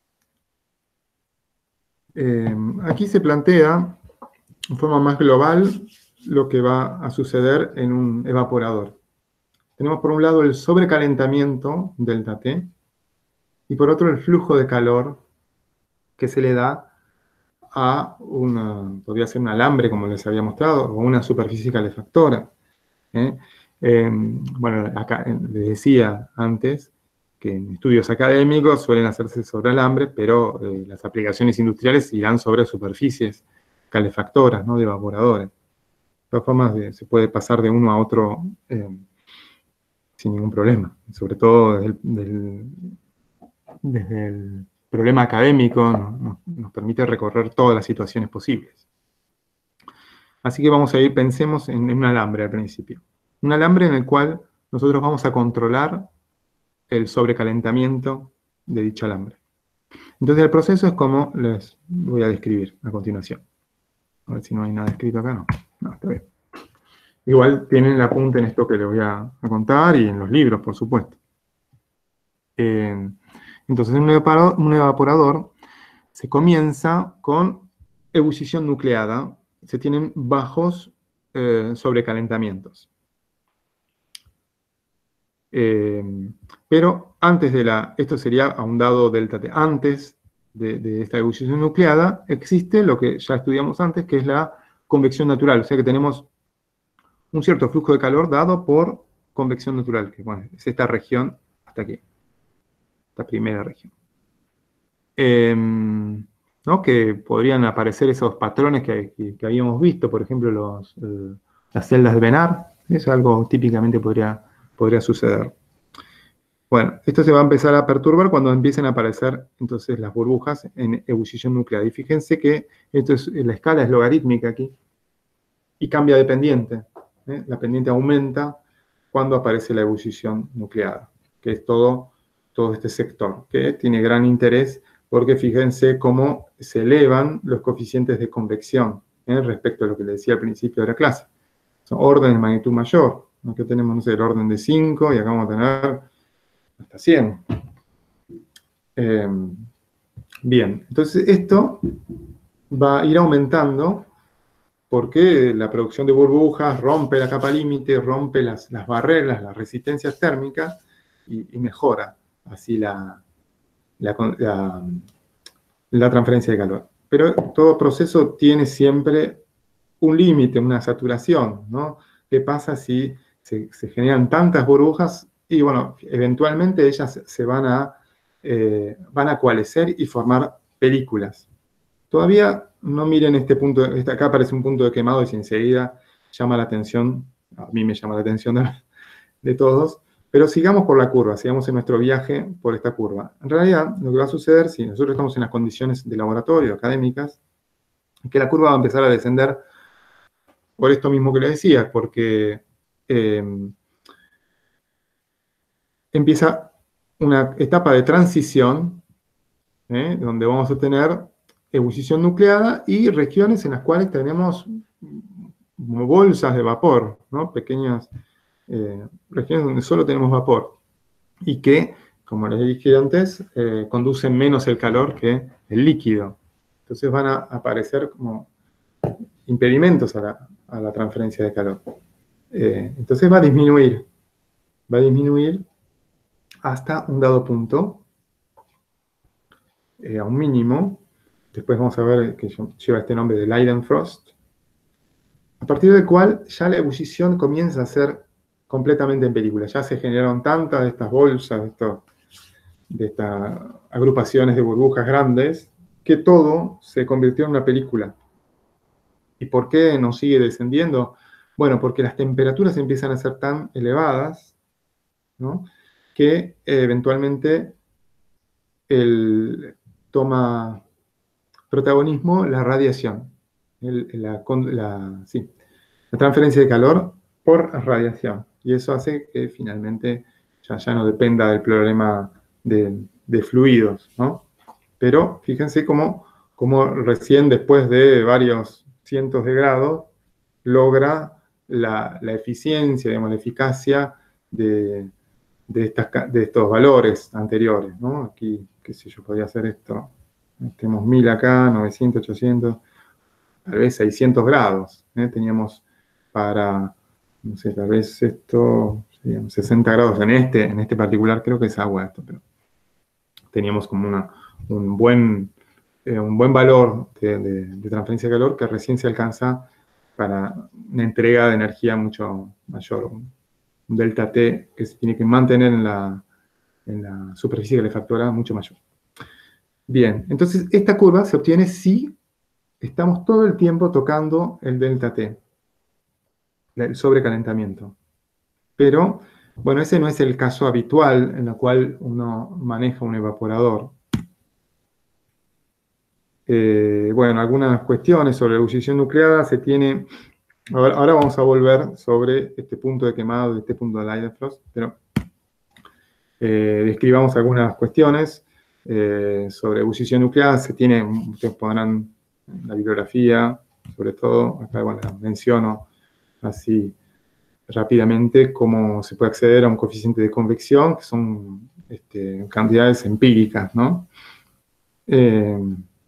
[SPEAKER 1] Eh, aquí se plantea, en forma más global, lo que va a suceder en un evaporador. Tenemos por un lado el sobrecalentamiento, delta T, y por otro el flujo de calor que se le da a una, podría ser un alambre, como les había mostrado, o una superficie calefactora. ¿eh? Eh, bueno, acá les decía antes que en estudios académicos suelen hacerse sobre alambre, pero eh, las aplicaciones industriales irán sobre superficies calefactoras, ¿no? De evaporadores. De todas formas, de, se puede pasar de uno a otro eh, sin ningún problema, sobre todo desde el, del, desde el problema académico, ¿no? nos, nos permite recorrer todas las situaciones posibles. Así que vamos a ir, pensemos en, en un alambre al principio. Un alambre en el cual nosotros vamos a controlar el sobrecalentamiento de dicho alambre. Entonces el proceso es como les voy a describir a continuación. A ver si no hay nada escrito acá, no. No, está bien. Igual tienen el apunte en esto que les voy a, a contar y en los libros, por supuesto. Eh, entonces en un evaporador, un evaporador se comienza con ebullición nucleada. Se tienen bajos eh, sobrecalentamientos. Eh, pero antes de la, esto sería a un dado delta T, antes de, de esta ebullición nucleada, existe lo que ya estudiamos antes, que es la convección natural. O sea que tenemos un cierto flujo de calor dado por convección natural, que bueno, es esta región hasta aquí, esta primera región. Eh, ¿no? Que podrían aparecer esos patrones que, que, que habíamos visto, por ejemplo, los, eh, las celdas de Bénard. Eso es algo típicamente podría, podría suceder. Bueno, esto se va a empezar a perturbar cuando empiecen a aparecer entonces las burbujas en ebullición nuclear. Y fíjense que esto es, la escala es logarítmica aquí. y cambia de pendiente. ¿eh? La pendiente aumenta cuando aparece la ebullición nucleada, que es todo, todo este sector, que tiene gran interés porque fíjense cómo se elevan los coeficientes de convección ¿eh? respecto a lo que le decía al principio de la clase. Son órdenes de magnitud mayor. Aquí tenemos, no sé, el orden de cinco y acá vamos a tener hasta cien. Eh, bien, entonces esto va a ir aumentando porque la producción de burbujas rompe la capa límite, rompe las, las barreras, las resistencias térmicas y, y mejora así la, la, la, la transferencia de calor. Pero todo proceso tiene siempre un límite, una saturación, ¿no? ¿Qué pasa si se, se generan tantas burbujas y, bueno, eventualmente ellas se van a, eh, van a coalescer y formar películas? Todavía no miren este punto, este, acá aparece un punto de quemado y enseguida llama la atención, a mí me llama la atención de, de todos, pero sigamos por la curva, sigamos en nuestro viaje por esta curva. En realidad, lo que va a suceder, si nosotros estamos en las condiciones de laboratorio, académicas, es que la curva va a empezar a descender por esto mismo que les decía, porque eh, empieza una etapa de transición, ¿eh? donde vamos a tener ebullición nucleada y regiones en las cuales tenemos bolsas de vapor, ¿no? Pequeñas eh, regiones donde solo tenemos vapor y que, como les dije antes, eh, conducen menos el calor que el líquido. Entonces van a aparecer como impedimentos a la, a la transferencia de calor. Eh, entonces va a disminuir, va a disminuir hasta un dado punto, eh, a un mínimo. Después vamos a ver que lleva este nombre de Leidenfrost, a partir del cual ya la ebullición comienza a ser completamente en película. Ya se generaron tantas de estas bolsas, de, estos, de estas agrupaciones de burbujas grandes, que todo se convirtió en una película. ¿Y por qué no sigue descendiendo? Bueno, porque las temperaturas empiezan a ser tan elevadas, ¿no? que eh, eventualmente el, toma protagonismo la radiación, el, la, la, sí, la transferencia de calor por radiación. Y eso hace que finalmente ya, ya no dependa del problema de, de fluidos, ¿no? Pero fíjense cómo, cómo recién después de varios cientos de grados logra la, la eficiencia, digamos, la eficacia de, de, estas, de estos valores anteriores, ¿no? Aquí, qué sé yo, podría hacer esto. Tenemos mil acá, novecientos, ochocientos, tal vez seiscientos grados. ¿eh? Teníamos para, no sé, tal vez esto, digamos, sesenta grados en este, en este particular, creo que es agua esto, pero teníamos como una, un, buen, eh, un buen valor de, de, de transferencia de calor que recién se alcanza para una entrega de energía mucho mayor, un delta T que se tiene que mantener en la, en la superficie calefactora mucho mayor. Bien, entonces esta curva se obtiene si estamos todo el tiempo tocando el delta T, el sobrecalentamiento. Pero, bueno, ese no es el caso habitual en el cual uno maneja un evaporador. Eh, bueno, algunas cuestiones sobre la ebullición nucleada se tiene... Ahora, ahora vamos a volver sobre este punto de quemado, este punto de Leidenfrost, pero eh, describamos algunas cuestiones eh, sobre ebullición nucleada. Se tiene, ustedes podrán, la bibliografía, sobre todo, acá bueno, menciono así rápidamente cómo se puede acceder a un coeficiente de convección, que son este, cantidades empíricas, ¿no? Eh,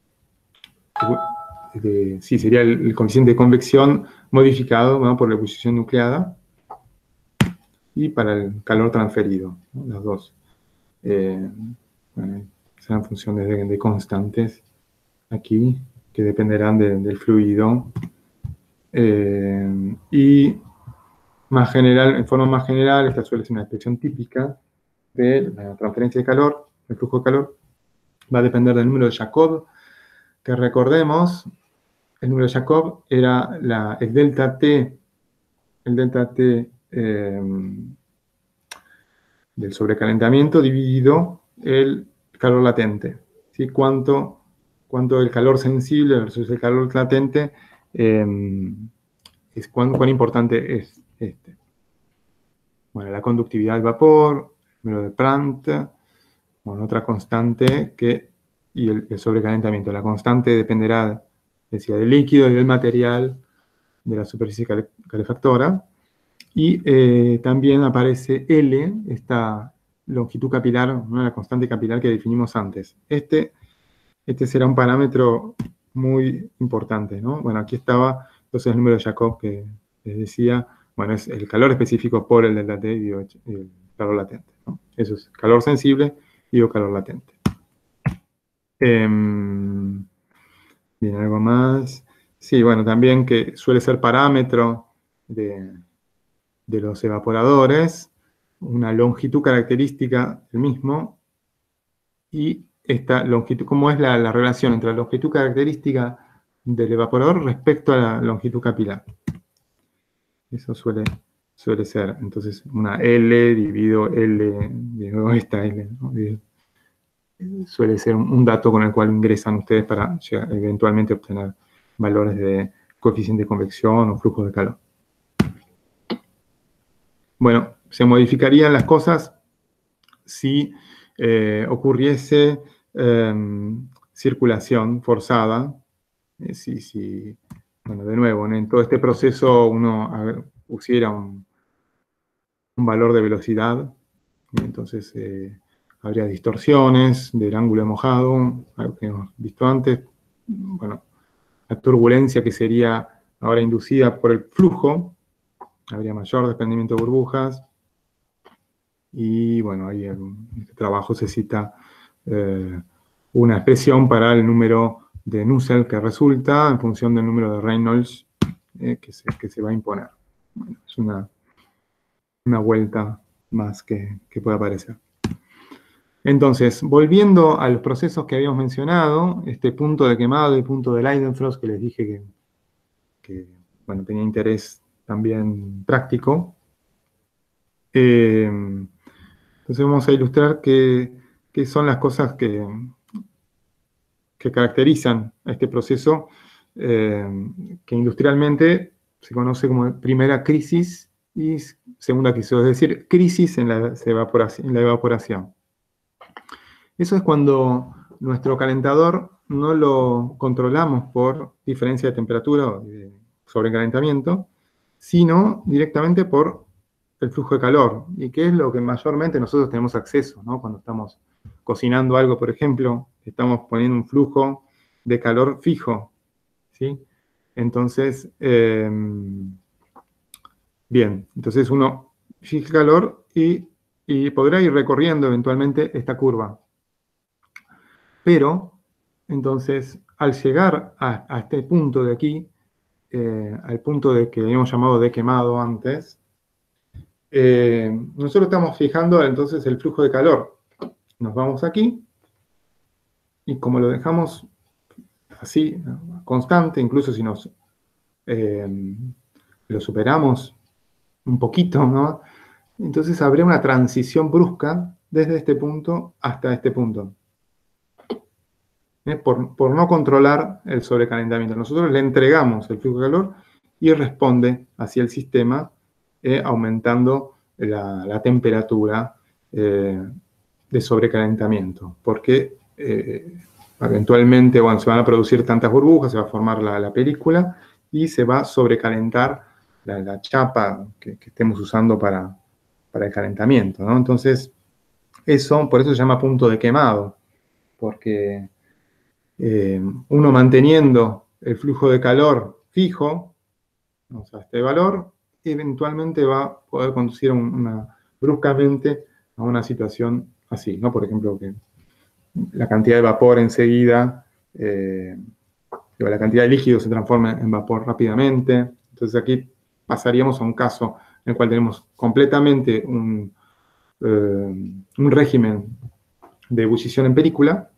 [SPEAKER 1] de, sí, sería el, el coeficiente de convección modificado, ¿no? por la ebullición nucleada y para el calor transferido, ¿no? Las dos. Eh, bueno, serán funciones de, de constantes aquí, que dependerán de, del fluido. Eh, y más general, en forma más general, esta suele ser una expresión típica de la transferencia de calor, el flujo de calor, va a depender del número de Jacob, que recordemos, el número de Jacob era la, el delta T, el delta T eh, del sobrecalentamiento dividido el calor latente. ¿Sí? ¿Cuánto, cuánto el calor sensible versus el calor latente eh, es cuán, cuán importante es este. Bueno, la conductividad del vapor, el número de Prandtl, bueno, otra constante que, y el, el sobrecalentamiento. La constante dependerá, decía, del líquido y del material de la superficie cale, calefactora. Y eh, también aparece L, esta longitud capilar, ¿no? La constante capilar que definimos antes. Este, este será un parámetro muy importante, ¿no? Bueno, aquí estaba entonces el número de Jacob que les decía, bueno, es el calor específico por el delta T y el calor latente, ¿no? Eso es calor sensible y o calor latente. Eh, bien, algo más. Sí, bueno, también que suele ser parámetro de, de los evaporadores, una longitud característica del mismo, y esta longitud, ¿cómo es la, la relación entre la longitud característica del evaporador respecto a la longitud capilar? Eso suele, suele ser, entonces, una L dividido L, digo, esta L, ¿no? Suele ser un, un dato con el cual ingresan ustedes para llegar, eventualmente obtener valores de coeficiente de convección o flujo de calor. Bueno, se modificarían las cosas si eh, ocurriese eh, circulación forzada. Eh, si, si, bueno, de nuevo, en todo este proceso uno a, pusiera un, un valor de velocidad, y entonces eh, habría distorsiones del ángulo de mojado, algo que hemos visto antes. Bueno, la turbulencia que sería ahora inducida por el flujo, habría mayor desprendimiento de burbujas. Y bueno, ahí en este trabajo se cita eh, una expresión para el número de Nusselt que resulta en función del número de Reynolds eh, que, se, que se va a imponer. Bueno, es una, una vuelta más que, que puede aparecer. Entonces, volviendo a los procesos que habíamos mencionado, este punto de quemado y punto de Leidenfrost que les dije que, que bueno, tenía interés también práctico. Eh, entonces vamos a ilustrar qué, qué son las cosas que, que caracterizan a este proceso eh, que industrialmente se conoce como primera crisis y segunda crisis, es decir, crisis en la evaporación. En la evaporación. Eso es cuando nuestro calentador no lo controlamos por diferencia de temperatura o de sobrecalentamiento, sino directamente por el flujo de calor, y que es lo que mayormente nosotros tenemos acceso, ¿no? Cuando estamos cocinando algo, por ejemplo, estamos poniendo un flujo de calor fijo, ¿sí? Entonces, eh, bien, entonces uno fija calor y, y podrá ir recorriendo eventualmente esta curva. Pero, entonces, al llegar a, a este punto de aquí, eh, al punto de que habíamos llamado de quemado antes, eh, nosotros estamos fijando entonces el flujo de calor. Nos vamos aquí, y como lo dejamos así, constante, incluso si nos eh, lo superamos un poquito, ¿no? Entonces habría una transición brusca desde este punto hasta este punto. ¿Eh? Por, por no controlar el sobrecalentamiento. Nosotros le entregamos el flujo de calor y responde hacia el sistema eh, aumentando la, la temperatura eh, de sobrecalentamiento. Porque eh, eventualmente, bueno, se van a producir tantas burbujas, se va a formar la, la película y se va a sobrecalentar la, la chapa que, que estemos usando para, para el calentamiento, ¿no? Entonces, eso, por eso se llama punto de quemado, porque eh, uno manteniendo el flujo de calor fijo, o sea, este valor, eventualmente va a poder conducir un, una, bruscamente a una situación así, ¿no? Por ejemplo, que la cantidad de vapor enseguida, eh, la cantidad de líquido se transforma en vapor rápidamente. Entonces aquí pasaríamos a un caso en el cual tenemos completamente un, eh, un régimen de ebullición en película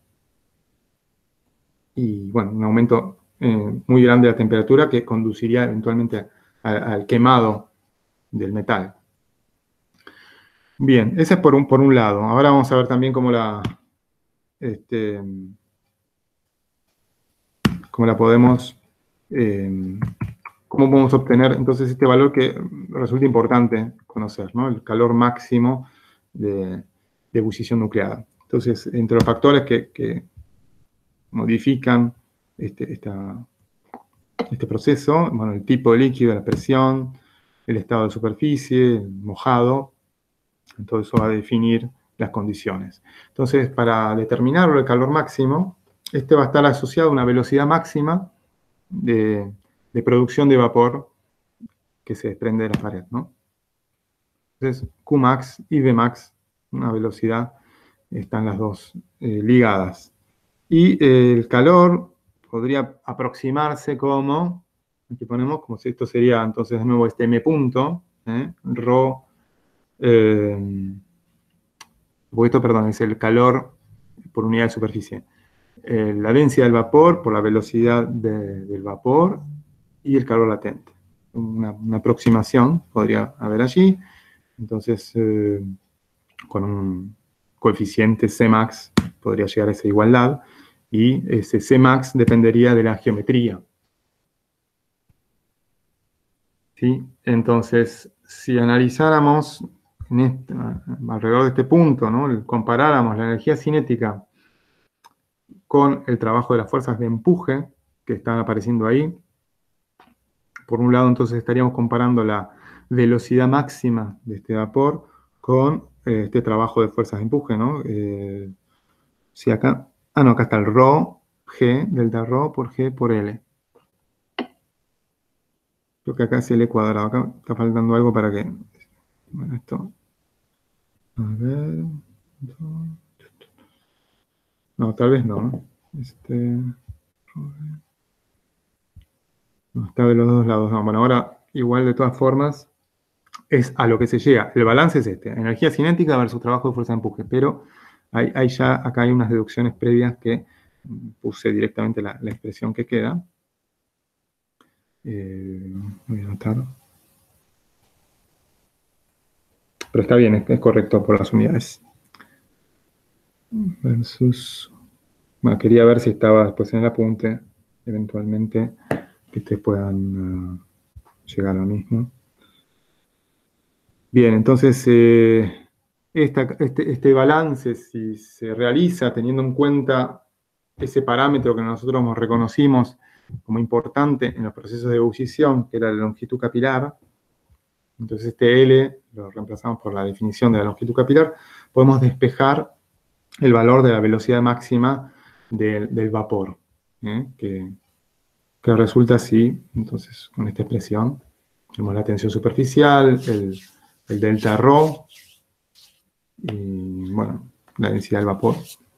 [SPEAKER 1] y, bueno, un aumento eh, muy grande de la temperatura que conduciría eventualmente a, a, al quemado del metal. Bien, ese es por un, por un lado. Ahora vamos a ver también cómo la, este, cómo la podemos eh, ¿cómo podemos obtener entonces este valor que resulta importante conocer, ¿no? El calor máximo de, de ebullición nuclear. Entonces, entre los factores que, que modifican este, esta, este proceso, bueno, el tipo de líquido, la presión, el estado de superficie, el mojado, todo eso va a definir las condiciones. Entonces, para determinar el calor máximo, este va a estar asociado a una velocidad máxima de, de producción de vapor que se desprende de la pared, ¿no? Entonces, Qmax y Vmax, una velocidad, están las dos eh, ligadas. Y eh, el calor podría aproximarse como, aquí ponemos, como si esto sería entonces de nuevo este M punto, ¿eh? Rho, eh, esto, perdón, es el calor por unidad de superficie. Eh, la densidad del vapor por la velocidad de, del vapor y el calor latente. Una, una aproximación podría haber allí. Entonces, eh, con un coeficiente Cmax podría llegar a esa igualdad. Y ese Cmax dependería de la geometría. ¿Sí? Entonces, si analizáramos en este, alrededor de este punto, ¿no? Comparáramos la energía cinética con el trabajo de las fuerzas de empuje que están apareciendo ahí, por un lado, entonces estaríamos comparando la velocidad máxima de este vapor con eh, este trabajo de fuerzas de empuje, ¿no? Eh, si acá, ah, no, acá está el Rho, G, delta Rho por G por L. Creo que acá es L cuadrado. Acá está faltando algo para que... Bueno, esto... A ver... No, tal vez no, ¿no? Este... No, está de los dos lados. No, bueno, ahora, igual de todas formas, es a lo que se llega. El balance es este. Energía cinética versus trabajo de fuerza de empuje. Pero hay, hay ya, acá hay unas deducciones previas que puse directamente la, la expresión que queda. Eh, voy a anotar. Pero está bien, es, es correcto por las unidades. Versus... Bueno, quería ver si estaba después en el apunte, eventualmente, que ustedes puedan uh, llegar a lo mismo. Bien, entonces, eh, esta, este, este balance, si se realiza teniendo en cuenta ese parámetro que nosotros nos reconocimos como importante en los procesos de ebullición, que era la longitud capilar, entonces este L lo reemplazamos por la definición de la longitud capilar, podemos despejar el valor de la velocidad máxima del, del vapor, ¿eh? que, que resulta así, entonces, con esta expresión. Tenemos la tensión superficial, el, el delta Rho, y, bueno, la densidad del vapor.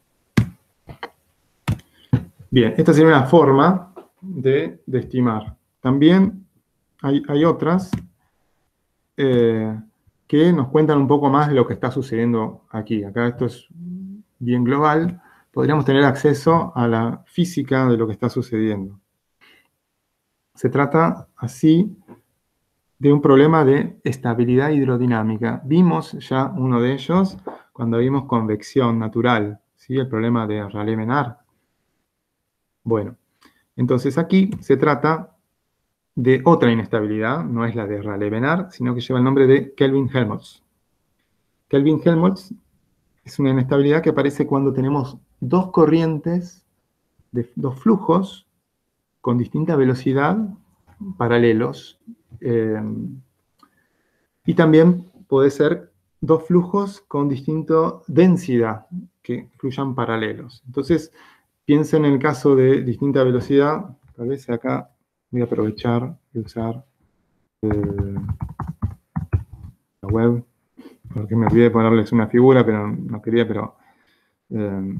[SPEAKER 1] Bien, esta sería una forma de, de estimar. También hay, hay otras eh, que nos cuentan un poco más de lo que está sucediendo aquí. Acá esto es bien global. Podríamos tener acceso a la física de lo que está sucediendo. Se trata, así, de un problema de estabilidad hidrodinámica. Vimos ya uno de ellos cuando vimos convección natural, ¿sí? El problema de Rayleigh-Ménard. Bueno, entonces aquí se trata de otra inestabilidad, no es la de Rayleigh-Ménard, sino que lleva el nombre de Kelvin-Helmholtz. Kelvin-Helmholtz es una inestabilidad que aparece cuando tenemos dos corrientes, de, dos flujos con distinta velocidad, paralelos, eh, y también puede ser dos flujos con distinta densidad que fluyan paralelos. Entonces, piensen en el caso de distinta velocidad, tal vez acá voy a aprovechar y usar eh, la web, porque me olvidé de ponerles una figura, pero no quería, pero... Eh,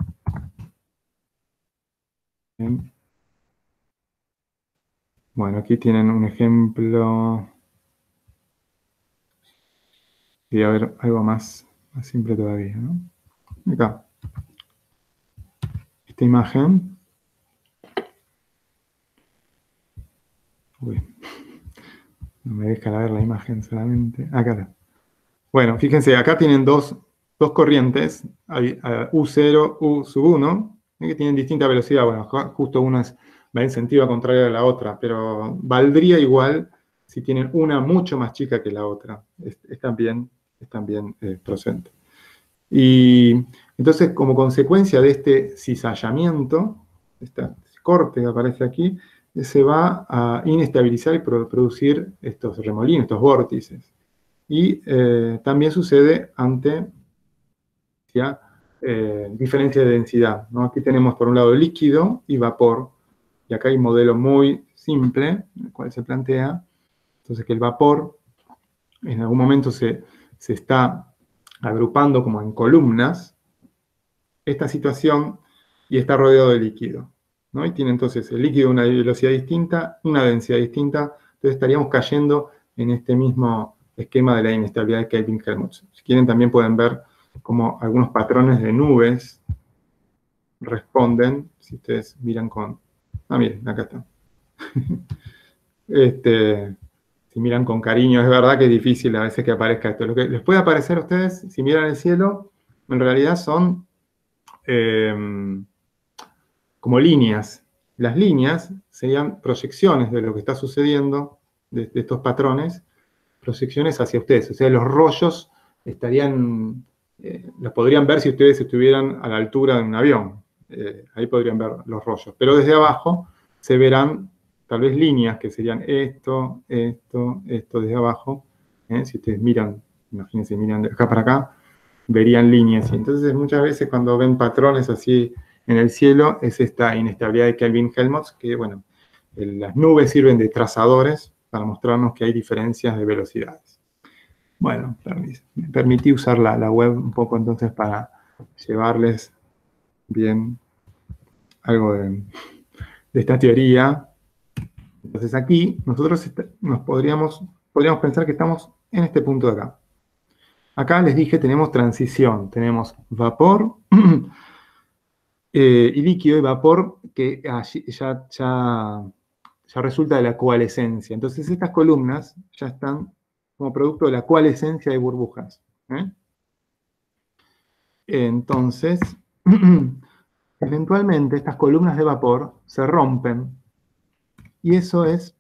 [SPEAKER 1] bien. Bueno, aquí tienen un ejemplo. Y a ver, algo más, más simple todavía, ¿no? Acá. Esta imagen. Uy. No me deja ver la imagen solamente. Acá está. Bueno, fíjense, acá tienen dos, dos corrientes. Hay uh, U cero, U sub uno, que tienen distinta velocidad. Bueno, justo una es va en sentido contrario a la otra, pero valdría igual si tienen una mucho más chica que la otra. Es, es también, es también eh, procedente. Y entonces, como consecuencia de este cizallamiento, este corte que aparece aquí, se va a inestabilizar y producir estos remolinos, estos vórtices. Y eh, también sucede ante ¿ya? Eh, diferencia de densidad, ¿no? Aquí tenemos por un lado líquido y vapor, y acá hay un modelo muy simple, el cual se plantea, entonces que el vapor en algún momento se, se está agrupando como en columnas, esta situación, y está rodeado de líquido, ¿no? Y tiene entonces el líquido una velocidad distinta, una densidad distinta, entonces estaríamos cayendo en este mismo esquema de la inestabilidad de Kelvin-Helmholtz. Si quieren también pueden ver cómo algunos patrones de nubes responden, si ustedes miran con... Ah, miren, acá está. este, si miran con cariño, es verdad que es difícil a veces que aparezca esto. Lo que les puede aparecer a ustedes, si miran el cielo, en realidad son eh, como líneas. Las líneas serían proyecciones de lo que está sucediendo, de, de estos patrones, proyecciones hacia ustedes. O sea, los rollos estarían, eh, los podrían ver si ustedes estuvieran a la altura de un avión. Eh, ahí podrían ver los rollos. Pero desde abajo se verán tal vez líneas que serían esto, esto, esto desde abajo. ¿eh? Si ustedes miran, imagínense, miran de acá para acá, verían líneas. Y entonces muchas veces cuando ven patrones así en el cielo, es esta inestabilidad de Kelvin-Helmholtz, que bueno, las nubes sirven de trazadores para mostrarnos que hay diferencias de velocidades. Bueno, me permití usar la, la web un poco entonces para llevarles bien algo de, de esta teoría. Entonces aquí nosotros nos podríamos, podríamos pensar que estamos en este punto de acá. Acá les dije tenemos transición, tenemos vapor eh, y líquido y vapor que allí ya, ya, ya resulta de la coalescencia. Entonces estas columnas ya están como producto de la coalescencia de burbujas. ¿eh? Entonces, eventualmente estas columnas de vapor se rompen y eso es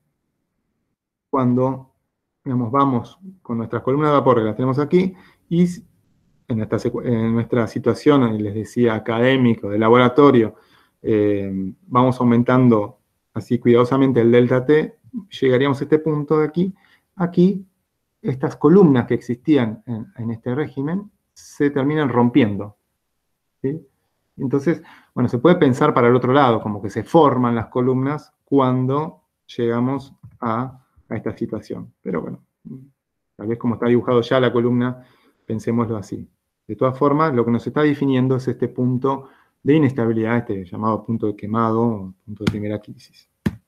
[SPEAKER 1] cuando, digamos, vamos con nuestras columnas de vapor que las tenemos aquí y en nuestra, en nuestra situación, les decía, académico, de laboratorio, eh, vamos aumentando así cuidadosamente el delta T, llegaríamos a este punto de aquí. Aquí, estas columnas que existían en, en este régimen se terminan rompiendo. ¿sí? Entonces, bueno, se puede pensar para el otro lado, como que se forman las columnas cuando llegamos a, a esta situación. Pero bueno, tal vez como está dibujado ya la columna, pensémoslo así. De todas formas, lo que nos está definiendo es este punto de inestabilidad, este llamado punto de quemado, punto de primera crisis.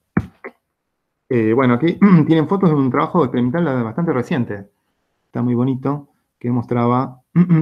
[SPEAKER 1] Eh, bueno, aquí tienen fotos de un trabajo experimental bastante reciente. Está muy bonito, que mostraba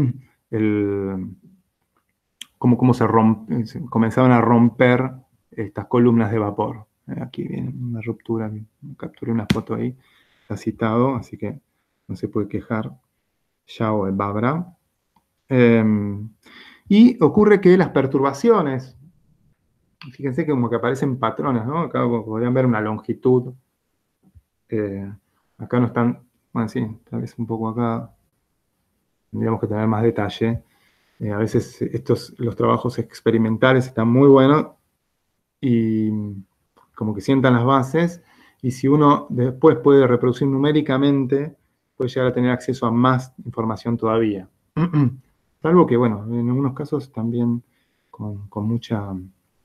[SPEAKER 1] el, cómo, cómo se, romp, se comenzaban a romper estas columnas de vapor. Eh, aquí viene una ruptura, capturé una foto ahí, está citado, así que no se puede quejar Xiao Babra. Eh, y ocurre que las perturbaciones, fíjense que como que aparecen patrones, ¿no? Acá podrían ver una longitud. Eh, acá no están, bueno, sí, tal vez un poco acá tendríamos que tener más detalle. Eh, a veces estos, los trabajos experimentales están muy buenos y como que sientan las bases, y si uno después puede reproducir numéricamente, puede llegar a tener acceso a más información todavía. Salvo que, bueno, en algunos casos también con, con mucha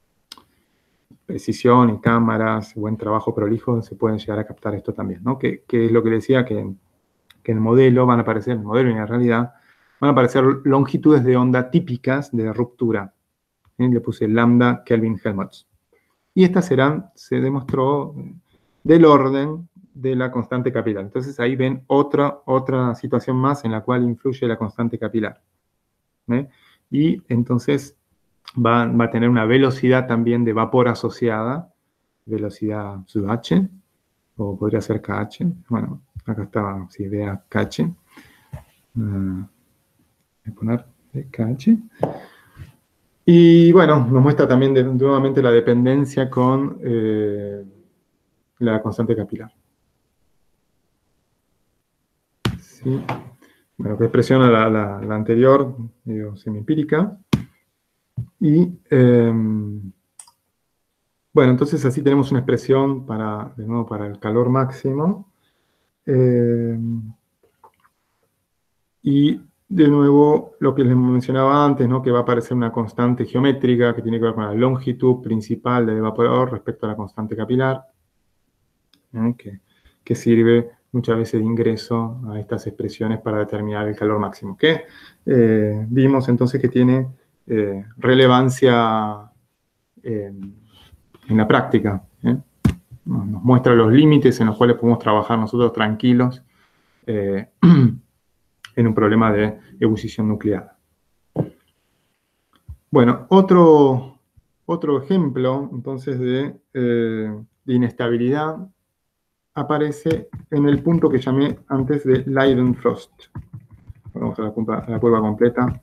[SPEAKER 1] precisión y cámaras, buen trabajo prolijo, se pueden llegar a captar esto también, ¿no? Que, que es lo que decía, que, que en el modelo van a aparecer, en el modelo y en la realidad, van a aparecer longitudes de onda típicas de ruptura. ¿eh? Le puse lambda Kelvin-Helmholtz. Y estas serán, se demostró, del orden de la constante capilar. Entonces ahí ven otra, otra situación más en la cual influye la constante capilar. ¿eh? Y entonces va, va a tener una velocidad también de vapor asociada, velocidad sub h, o podría ser K H. Bueno, acá está, si vea K H. Uh, voy a poner K H. Y bueno, nos muestra también de, nuevamente la dependencia con eh, la constante capilar. ¿Sí? Bueno, que expresiona la, la, la anterior, digo, semiempírica. Y eh, bueno, entonces así tenemos una expresión para, de nuevo, para el calor máximo. Eh, y de nuevo, lo que les mencionaba antes, ¿no? Que va a aparecer una constante geométrica que tiene que ver con la longitud principal del evaporador respecto a la constante capilar, ¿eh? que, que sirve muchas veces de ingreso a estas expresiones para determinar el calor máximo, que eh, vimos entonces que tiene eh, relevancia eh, en la práctica. ¿eh? Nos muestra los límites en los cuales podemos trabajar nosotros tranquilos eh, en un problema de ebullición nuclear. Bueno, otro, otro ejemplo entonces de, eh, de inestabilidad aparece en el punto que llamé antes de Leidenfrost. Vamos a la, curva, a la curva completa.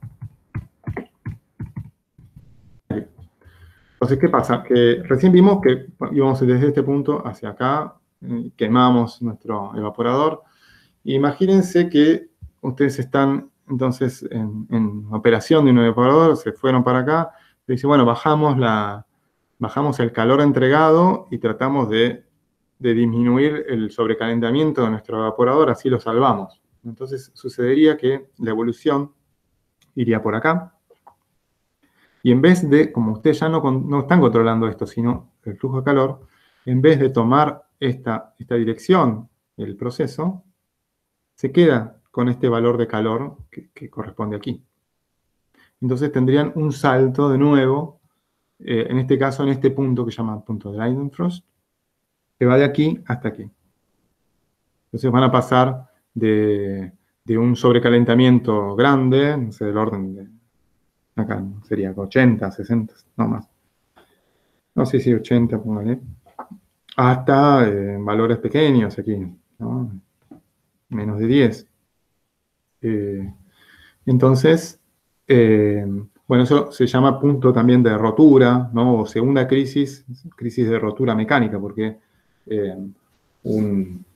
[SPEAKER 1] Entonces, ¿qué pasa? Que recién vimos que íbamos desde este punto hacia acá, eh, quemamos nuestro evaporador. Imagínense que ustedes están entonces en, en operación de un evaporador, se fueron para acá, y dicen, bueno, bajamos, la, bajamos el calor entregado y tratamos de, de disminuir el sobrecalentamiento de nuestro evaporador, así lo salvamos. Entonces sucedería que la evolución iría por acá, y en vez de, como ustedes ya no, no están controlando esto, sino el flujo de calor, en vez de tomar esta, esta dirección del proceso, se queda con este valor de calor que, que corresponde aquí. Entonces tendrían un salto de nuevo, eh, en este caso en este punto que se llama punto de Leidenfrost, que va de aquí hasta aquí. Entonces van a pasar de, de un sobrecalentamiento grande, no sé, del orden de, acá sería ochenta, sesenta, no más. No sé si ochenta, póngale, hasta eh, valores pequeños aquí, ¿no? Menos de diez. Eh, entonces, eh, bueno, eso se llama punto también de rotura, ¿no? O segunda crisis, crisis de rotura mecánica, porque eh, un,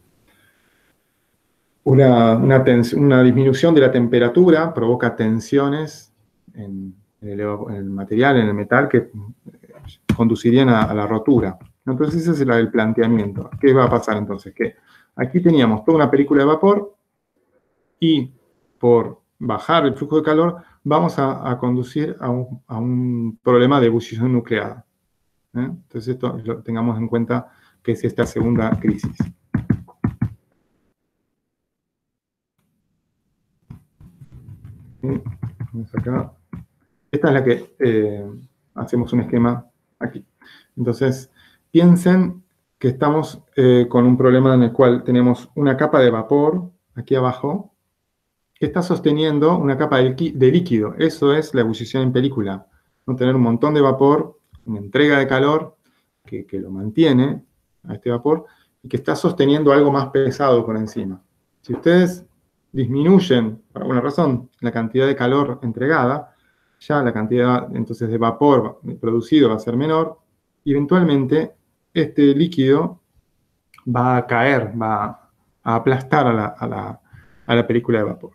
[SPEAKER 1] una, una, una, disminución de la temperatura provoca tensiones en, en, el, en, el, material, en el metal, que conducirían a, a la rotura. Entonces ese es el, el planteamiento. ¿Qué va a pasar entonces? Que aquí teníamos toda una película de vapor y por bajar el flujo de calor vamos a, a conducir a un, a un problema de ebullición nuclear. ¿eh? Entonces esto lo tengamos en cuenta que es esta segunda crisis. ¿Sí? Vamos acá. Esta es la que eh, hacemos un esquema aquí. Entonces, piensen que estamos eh, con un problema en el cual tenemos una capa de vapor aquí abajo que está sosteniendo una capa de, de líquido. Eso es la ebullición en película. ¿no? Tener un montón de vapor, una entrega de calor que, que lo mantiene a este vapor y que está sosteniendo algo más pesado por encima. Si ustedes disminuyen, por alguna razón, la cantidad de calor entregada, ya la cantidad entonces de vapor producido va a ser menor y eventualmente este líquido va a caer, va a aplastar a la, a la, a la película de vapor.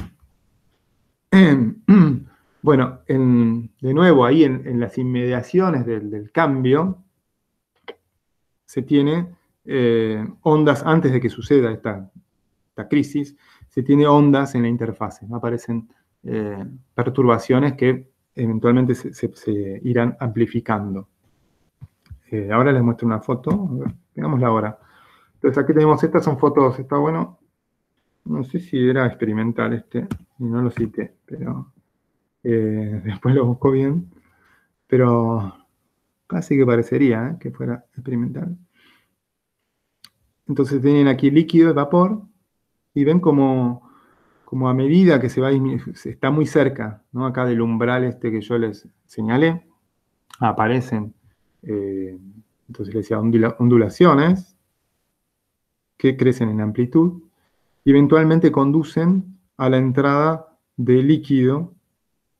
[SPEAKER 1] Bueno, en, de nuevo, ahí en, en las inmediaciones del, del cambio, se tiene eh, ondas, antes de que suceda esta, esta crisis, se tiene ondas en la interfase, ¿no? Aparecen eh, perturbaciones que eventualmente se, se, se irán amplificando. Eh, ahora les muestro una foto, veámosla ahora. Entonces aquí tenemos, estas son fotos, está bueno, no sé si era experimental este, y no lo cité, pero eh, después lo busco bien, pero casi que parecería ¿eh? que fuera experimental. Entonces tienen aquí líquido y vapor, y ven como, como a medida que se va disminuyendo, está muy cerca, ¿no? Acá del umbral este que yo les señalé, aparecen, eh, entonces les decía, ondula, ondulaciones que crecen en amplitud y eventualmente conducen a la entrada de líquido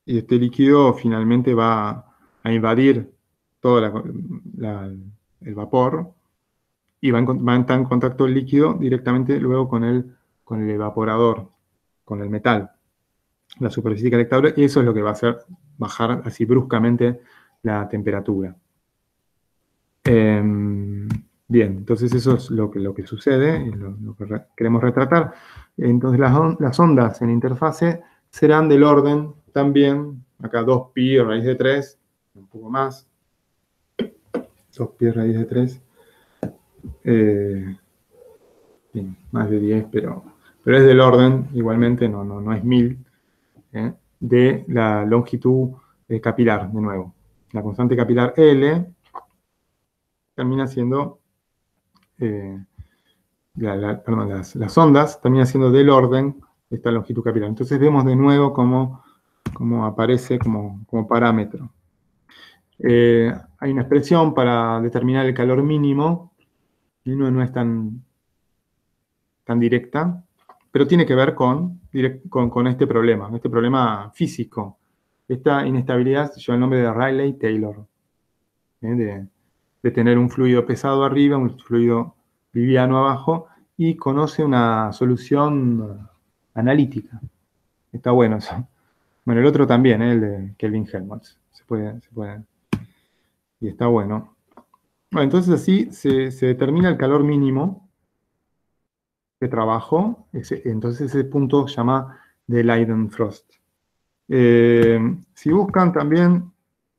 [SPEAKER 1] y este líquido finalmente va a invadir todo la, la, el vapor y va, en, va a entrar en contacto el líquido directamente luego con el, con el evaporador, con el metal, la superficie calentable, y eso es lo que va a hacer bajar así bruscamente la temperatura. Eh, bien, entonces eso es lo que, lo que sucede, y lo, lo que re, queremos retratar. Entonces las, on, las ondas en interfase serán del orden también, acá dos pi raíz de tres, un poco más, dos pi raíz de tres, eh, bien, más de diez, pero, pero es del orden, igualmente no, no, no es mil, ¿eh? De la longitud eh, capilar, de nuevo. La constante capilar L termina siendo, eh, la, la, perdón, las, las ondas terminan siendo del orden de esta longitud capilar. Entonces vemos de nuevo cómo, cómo aparece como, como parámetro. Eh, hay una expresión para determinar el calor mínimo, y no, no es tan, tan directa, pero tiene que ver con, con, con este problema, este problema físico. Esta inestabilidad lleva el nombre de Rayleigh-Taylor, ¿eh? de, de tener un fluido pesado arriba, un fluido liviano abajo, y conoce una solución analítica. Está bueno eso. Bueno, el otro también, ¿eh? El de Kelvin-Helmholtz. Se puede, se puede. Y está bueno. Bueno, entonces así se, se determina el calor mínimo de trabajo. Ese, entonces ese punto se llama de Leidenfrost. Eh, si buscan también,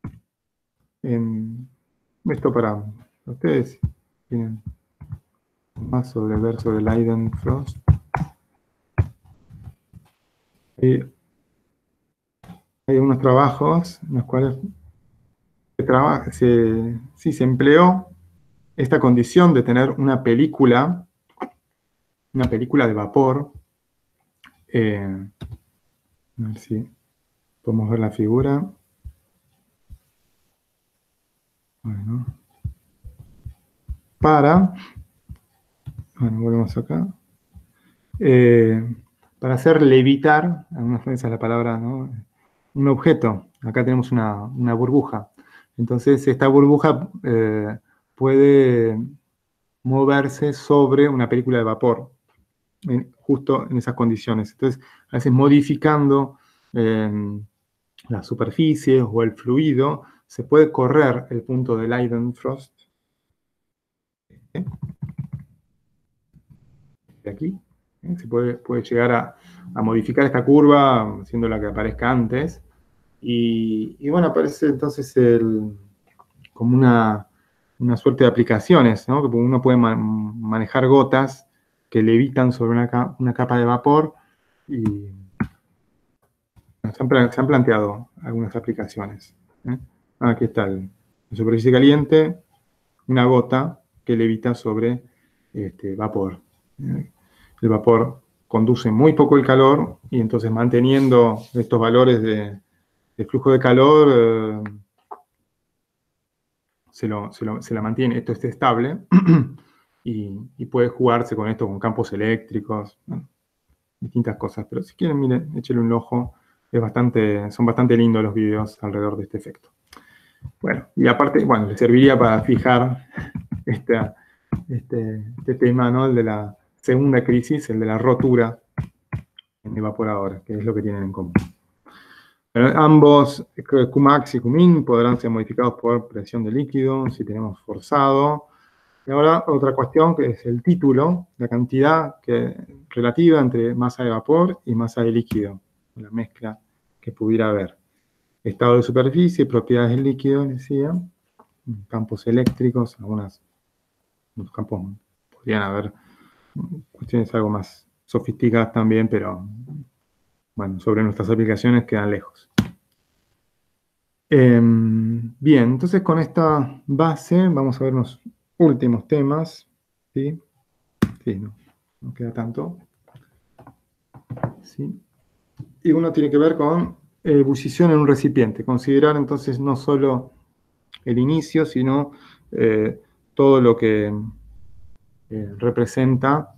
[SPEAKER 1] en, esto para ustedes, tienen más sobre ver sobre Leidenfrost. Eh, hay unos trabajos en los cuales se, traba, se, sí, se empleó esta condición de tener una película, una película de vapor. Eh, a ver si podemos ver la figura. Bueno. Para, bueno, volvemos acá. Eh, para hacer levitar, algunas veces la palabra, ¿no? Un objeto. Acá tenemos una, una burbuja. Entonces, esta burbuja eh, puede moverse sobre una película de vapor, en, justo en esas condiciones. Entonces, a veces modificando eh, la superficie o el fluido, se puede correr el punto de Leidenfrost. ¿Eh? De aquí. ¿Eh? Se puede, puede llegar a, a modificar esta curva, haciendo la que aparezca antes. Y, y bueno, aparece entonces el, como una, una suerte de aplicaciones, ¿no? Que uno puede ma manejar gotas que levitan sobre una, ca una capa de vapor y se han, se han planteado algunas aplicaciones. ¿Eh? Ah, aquí está el, la superficie caliente, una gota que levita sobre este, vapor. ¿Eh? El vapor conduce muy poco el calor y entonces manteniendo estos valores de, de flujo de calor eh, se, lo, se, lo, se la mantiene, esto esté estable y, y puede jugarse con esto con campos eléctricos, ¿no? Distintas cosas, pero si quieren, miren, échenle un ojo, es bastante, son bastante lindos los videos alrededor de este efecto. Bueno, y aparte, bueno, les serviría para fijar esta, este, este tema, ¿no? El de la segunda crisis, el de la rotura en evaporadores, que es lo que tienen en común. Pero ambos, Qmax y Qmin, podrán ser modificados por presión de líquido, si tenemos forzado. Y ahora otra cuestión que es el título, la cantidad que, relativa entre masa de vapor y masa de líquido, la mezcla que pudiera haber. Estado de superficie, propiedades del líquido, decía, campos eléctricos, algunos campos podrían haber cuestiones algo más sofisticadas también, pero bueno, sobre nuestras aplicaciones quedan lejos. Eh, bien, entonces con esta base vamos a ver unos últimos temas. ¿Sí? Sí, no, no queda tanto. ¿Sí? Y uno tiene que ver con ebullición en un recipiente. Considerar entonces no solo el inicio, sino eh, todo lo que eh, representa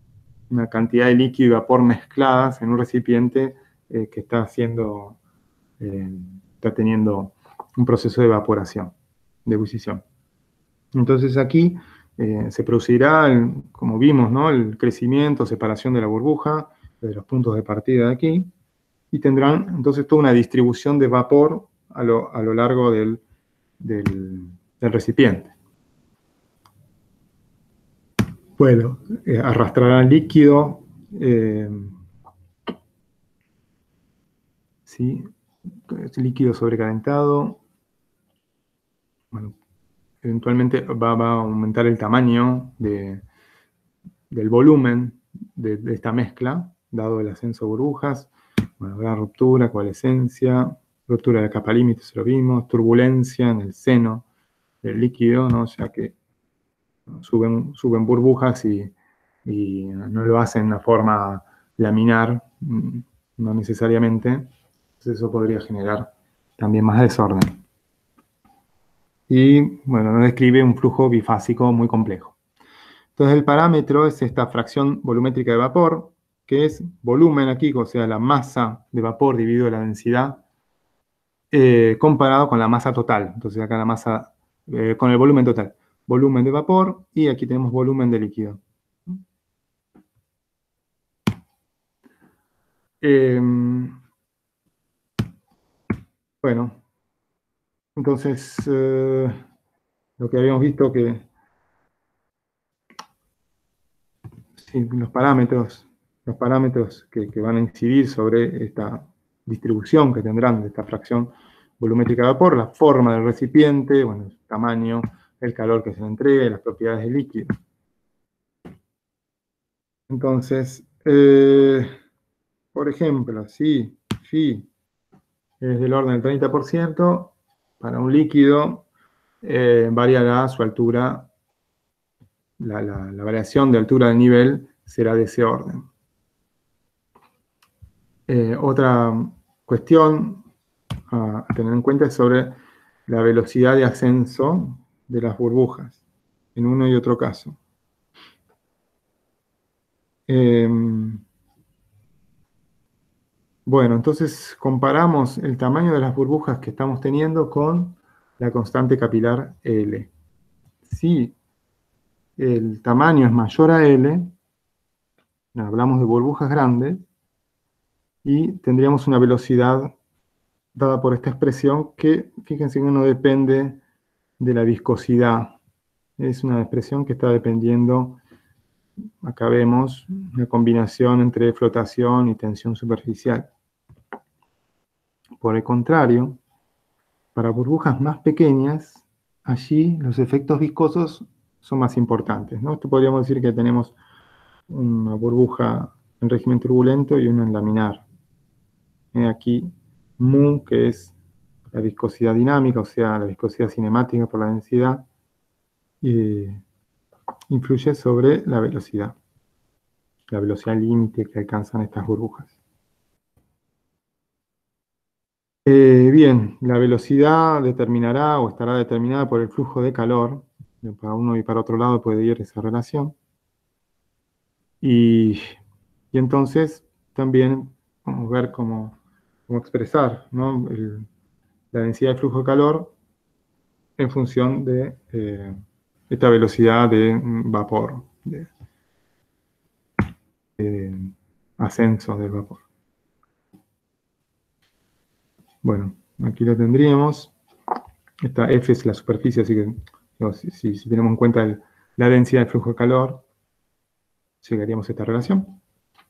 [SPEAKER 1] una cantidad de líquido y vapor mezcladas en un recipiente eh, que está siendo eh, está teniendo un proceso de evaporación, de ebullición. Entonces aquí eh, se producirá, el, como vimos, ¿no?, el crecimiento, separación de la burbuja, de los puntos de partida de aquí, y tendrán entonces toda una distribución de vapor a lo, a lo largo del, del, del recipiente. Bueno, eh, arrastrarán líquido, eh, ¿sí? Líquido sobrecalentado. Bueno, eventualmente va, va a aumentar el tamaño de, del volumen de, de esta mezcla, dado el ascenso de burbujas. Bueno, habrá ruptura, coalescencia, ruptura de la capa límite, se lo vimos, turbulencia en el seno del líquido, ¿no?, ya que suben, suben burbujas y, y no lo hacen de una forma laminar, no necesariamente. Entonces eso podría generar también más desorden. Y, bueno, nos describe un flujo bifásico muy complejo. Entonces el parámetro es esta fracción volumétrica de vapor, que es volumen aquí, o sea, la masa de vapor dividido la densidad, eh, comparado con la masa total. Entonces acá la masa, eh, con el volumen total. Volumen de vapor y aquí tenemos volumen de líquido. Eh, bueno, entonces eh, lo que habíamos visto que sí, los parámetros, los parámetros que, que van a incidir sobre esta distribución que tendrán de esta fracción volumétrica de vapor, la forma del recipiente, bueno, el tamaño, el calor que se le entregue, las propiedades del líquido. Entonces, eh, por ejemplo, si phi es del orden del treinta por ciento, para un líquido eh, variará su altura, la, la, la variación de altura del nivel será de ese orden. Eh, otra cuestión a tener en cuenta es sobre la velocidad de ascenso de las burbujas, en uno y otro caso. Eh, bueno, entonces comparamos el tamaño de las burbujas que estamos teniendo con la constante capilar L. Si el tamaño es mayor a L, hablamos de burbujas grandes, y tendríamos una velocidad dada por esta expresión que, fíjense que no depende de la viscosidad. Es una expresión que está dependiendo, acá vemos, una combinación entre flotación y tensión superficial. Por el contrario, para burbujas más pequeñas, allí los efectos viscosos son más importantes, ¿no? Esto podríamos decir que tenemos una burbuja en régimen turbulento y una en laminar. Aquí, mu, que es la viscosidad dinámica, o sea, la viscosidad cinemática por la densidad, eh, influye sobre la velocidad, la velocidad límite que alcanzan estas burbujas. Eh, bien, la velocidad determinará o estará determinada por el flujo de calor. Para uno y para otro lado puede ir esa relación. Y, y entonces también vamos a ver cómo, cómo expresar, ¿no?, el, la densidad de flujo de calor en función de eh, esta velocidad de vapor, de, de ascenso del vapor. Bueno, aquí lo tendríamos. Esta F es la superficie, así que no, si, si, si tenemos en cuenta el, la densidad de flujo de calor, llegaríamos a esta relación.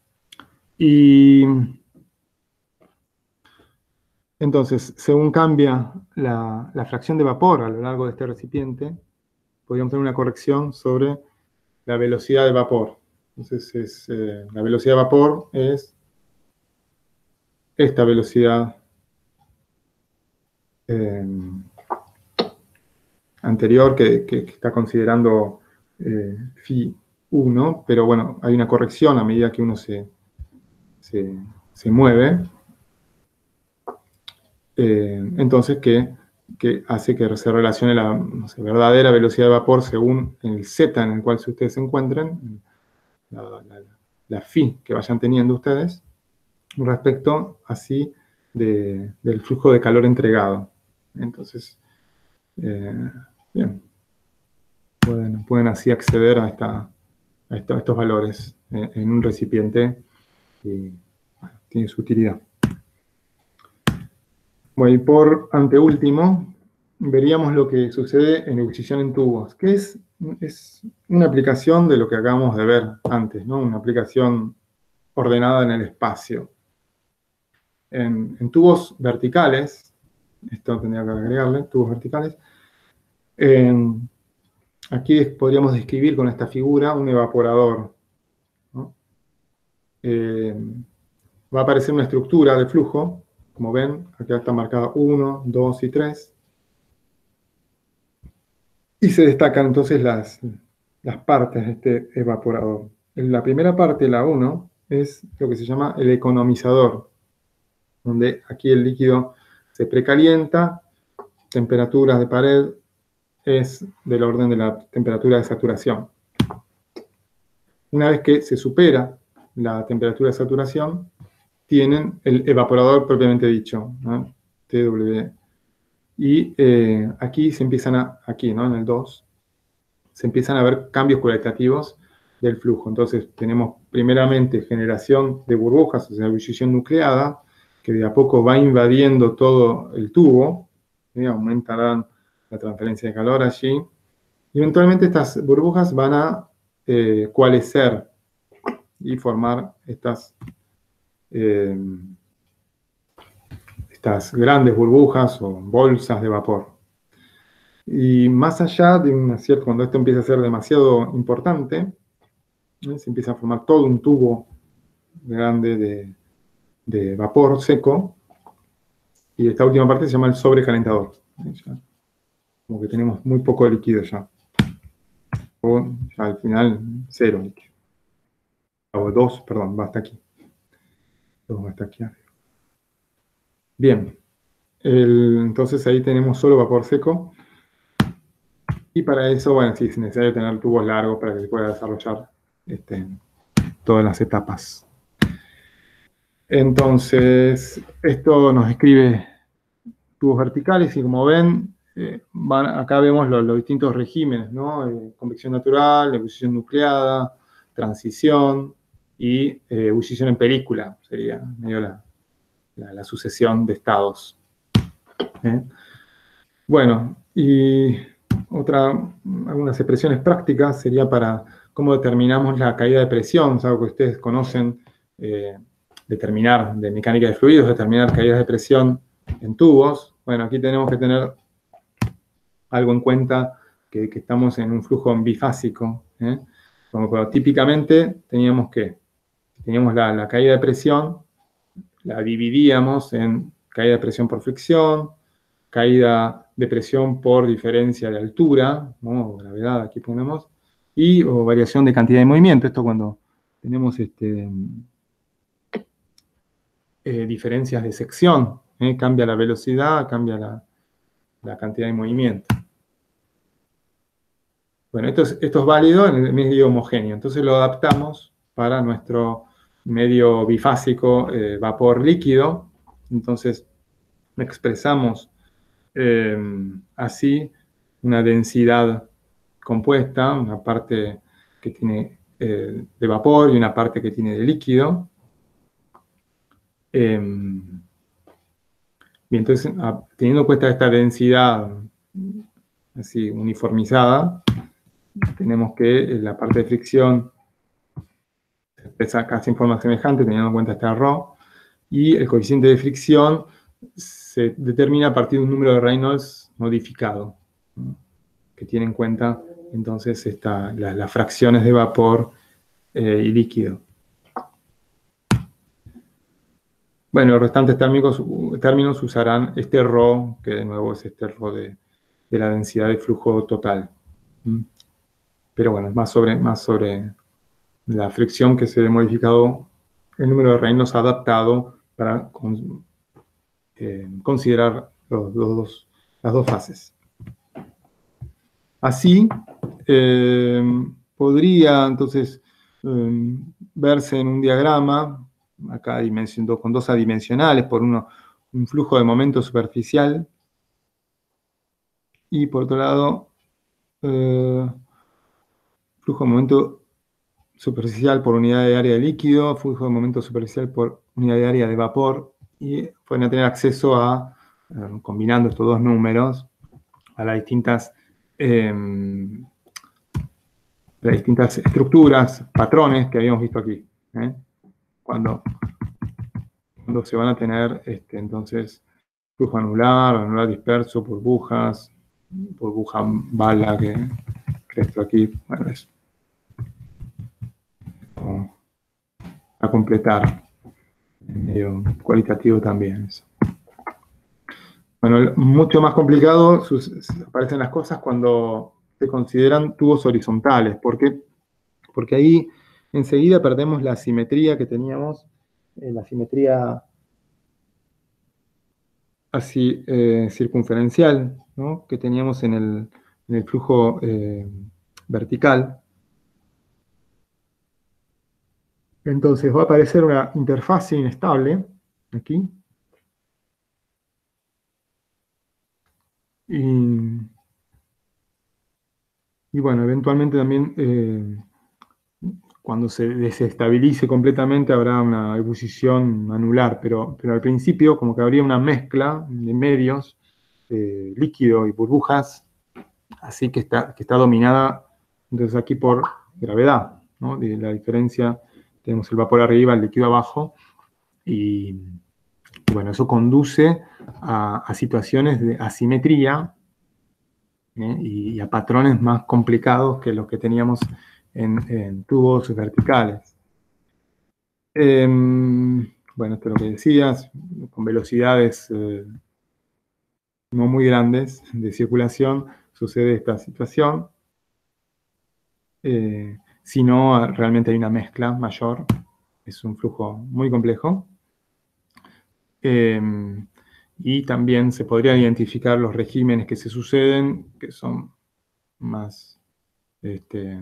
[SPEAKER 1] Y entonces, según cambia la, la fracción de vapor a lo largo de este recipiente, podríamos tener una corrección sobre la velocidad de vapor. Entonces, es, eh, la velocidad de vapor es esta velocidad eh, anterior que, que, que está considerando eh, phi uno, pero bueno, hay una corrección a medida que uno se, se, se mueve, eh, entonces que, que hace que se relacione la, no sé, verdadera velocidad de vapor según el z en el cual ustedes se encuentren, la, la, la phi que vayan teniendo ustedes, respecto así de, del flujo de calor entregado. Entonces, eh, bien, pueden, pueden así acceder a, esta, a, esto, a estos valores en, en un recipiente y bueno, tiene su utilidad. Bueno, y por anteúltimo, veríamos lo que sucede en ebullición en tubos, que es, es una aplicación de lo que acabamos de ver antes, ¿no? Una aplicación ordenada en el espacio. En, en tubos verticales, esto tendría que agregarle, tubos verticales, eh, aquí podríamos describir con esta figura un evaporador, ¿no? Eh, va a aparecer una estructura de flujo, como ven, acá está marcada uno, dos y tres. Y se destacan entonces las, las partes de este evaporador. La primera parte, la uno, es lo que se llama el economizador, donde aquí el líquido se precalienta, temperaturas de pared es del orden de la temperatura de saturación. Una vez que se supera la temperatura de saturación, tienen el evaporador propiamente dicho, ¿no? T W. Y eh, aquí se empiezan a, aquí, ¿no? En el dos, se empiezan a ver cambios cualitativos del flujo. Entonces tenemos primeramente generación de burbujas, o sea, ebullición nucleada, que de a poco va invadiendo todo el tubo, ¿sí? Aumentarán la transferencia de calor allí, y eventualmente estas burbujas van a eh, coalescer y formar estas, eh, estas grandes burbujas o bolsas de vapor. Y más allá de una cierta, cuando esto empieza a ser demasiado importante, ¿eh? Se empieza a formar todo un tubo grande de, de vapor seco, y esta última parte se llama el sobrecalentador. ¿Eh? Ya, como que tenemos muy poco líquido ya. O ya al final, cero líquido. O dos, perdón, va hasta aquí. Dos va hasta aquí arriba. Bien. El, entonces ahí tenemos solo vapor seco. Y para eso, bueno, sí es necesario tener tubos largos para que se pueda desarrollar este, todas las etapas. Entonces, esto nos describe tubos verticales y como ven, eh, van, acá vemos los, los distintos regímenes, ¿no? Eh, convección natural, ebullición nucleada, transición y eh, ebullición en película, sería medio la, la, la sucesión de estados. ¿Eh? Bueno, y otra, algunas expresiones prácticas sería para cómo determinamos la caída de presión, es algo que ustedes conocen, eh, determinar de mecánica de fluidos, determinar caídas de presión en tubos. Bueno, aquí tenemos que tener algo en cuenta, que, que estamos en un flujo bifásico, ¿eh? Como cuando típicamente teníamos que, teníamos la, la caída de presión, la dividíamos en caída de presión por fricción, caída de presión por diferencia de altura, ¿no? O gravedad, aquí ponemos, y o variación de cantidad de movimiento. Esto cuando tenemos este, eh, diferencias de sección, ¿eh? Cambia la velocidad, cambia la, la cantidad de movimiento. Bueno, esto es, esto es válido en el medio homogéneo, entonces lo adaptamos para nuestro medio bifásico, eh, vapor líquido. Entonces expresamos eh, así una densidad compuesta, una parte que tiene eh, de vapor y una parte que tiene de líquido. Eh, bien, entonces, teniendo en cuenta esta densidad así uniformizada, tenemos que la parte de fricción se expresa casi en forma semejante, teniendo en cuenta este rho, y el coeficiente de fricción se determina a partir de un número de Reynolds modificado, ¿no? Que tiene en cuenta entonces esta, la, las fracciones de vapor eh, y líquido. Bueno, los restantes términos, términos usarán este rho, que de nuevo es este rho de, de la densidad de flujo total. ¿Mm? Pero bueno, más sobre, más sobre la fricción que se ha modificado el número de Reynolds adaptado para con, eh, considerar los, los dos, las dos fases. Así, eh, podría entonces eh, verse en un diagrama, acá dimensión, con dos adimensionales, por uno, un flujo de momento superficial, y por otro lado, eh, flujo de momento superficial por unidad de área de líquido, flujo de momento superficial por unidad de área de vapor, y pueden tener acceso a, eh, combinando estos dos números, a las distintas, eh, las distintas estructuras, patrones que habíamos visto aquí. ¿eh? Cuando, cuando se van a tener, este, entonces, flujo anular, anular disperso, burbujas, burbuja bala, que, que esto aquí, bueno, es como a completar, medio cualitativo también eso. Bueno, mucho más complicado sus, aparecen las cosas cuando se consideran tubos horizontales. ¿Por qué? Porque ahí enseguida perdemos la simetría que teníamos, eh, la simetría así eh, circunferencial, ¿no? Que teníamos en el, en el flujo eh, vertical. Entonces va a aparecer una interfase inestable aquí. Y, y bueno, eventualmente también eh, cuando se desestabilice completamente habrá una ebullición anular, pero, pero al principio como que habría una mezcla de medios, eh, líquido y burbujas, así que está, que está dominada entonces aquí por gravedad, ¿no? De la diferencia, tenemos el vapor arriba, el líquido abajo, y bueno, eso conduce a, a situaciones de asimetría, ¿eh? y, y a patrones más complicados que los que teníamos en, en tubos verticales. Eh, bueno, esto es lo que decías, con velocidades eh, no muy grandes de circulación sucede esta situación. Eh, si no, realmente hay una mezcla mayor, es un flujo muy complejo. Eh, y también se podrían identificar los regímenes que se suceden, que son más, este,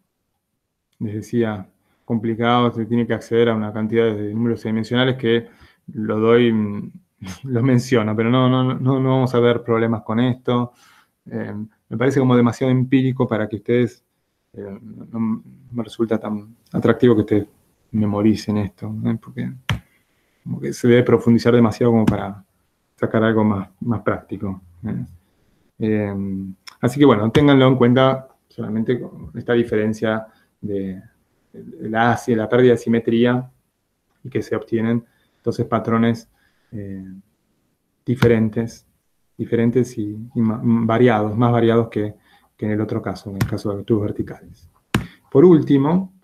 [SPEAKER 1] les decía, complicados, se tiene que acceder a una cantidad de números dimensionales que lo doy, lo menciono, pero no, no, no, no vamos a ver problemas con esto. Eh, me parece como demasiado empírico para que ustedes, eh, no, no me resulta tan atractivo que ustedes memoricen esto, ¿eh? Porque como que se debe profundizar demasiado como para sacar algo más, más práctico. ¿eh? Eh, así que bueno, ténganlo en cuenta solamente con esta diferencia de, de la, la pérdida de simetría y que se obtienen entonces patrones eh, diferentes, diferentes y, y ma, variados, más variados que, que en el otro caso, en el caso de los tubos verticales. Por último,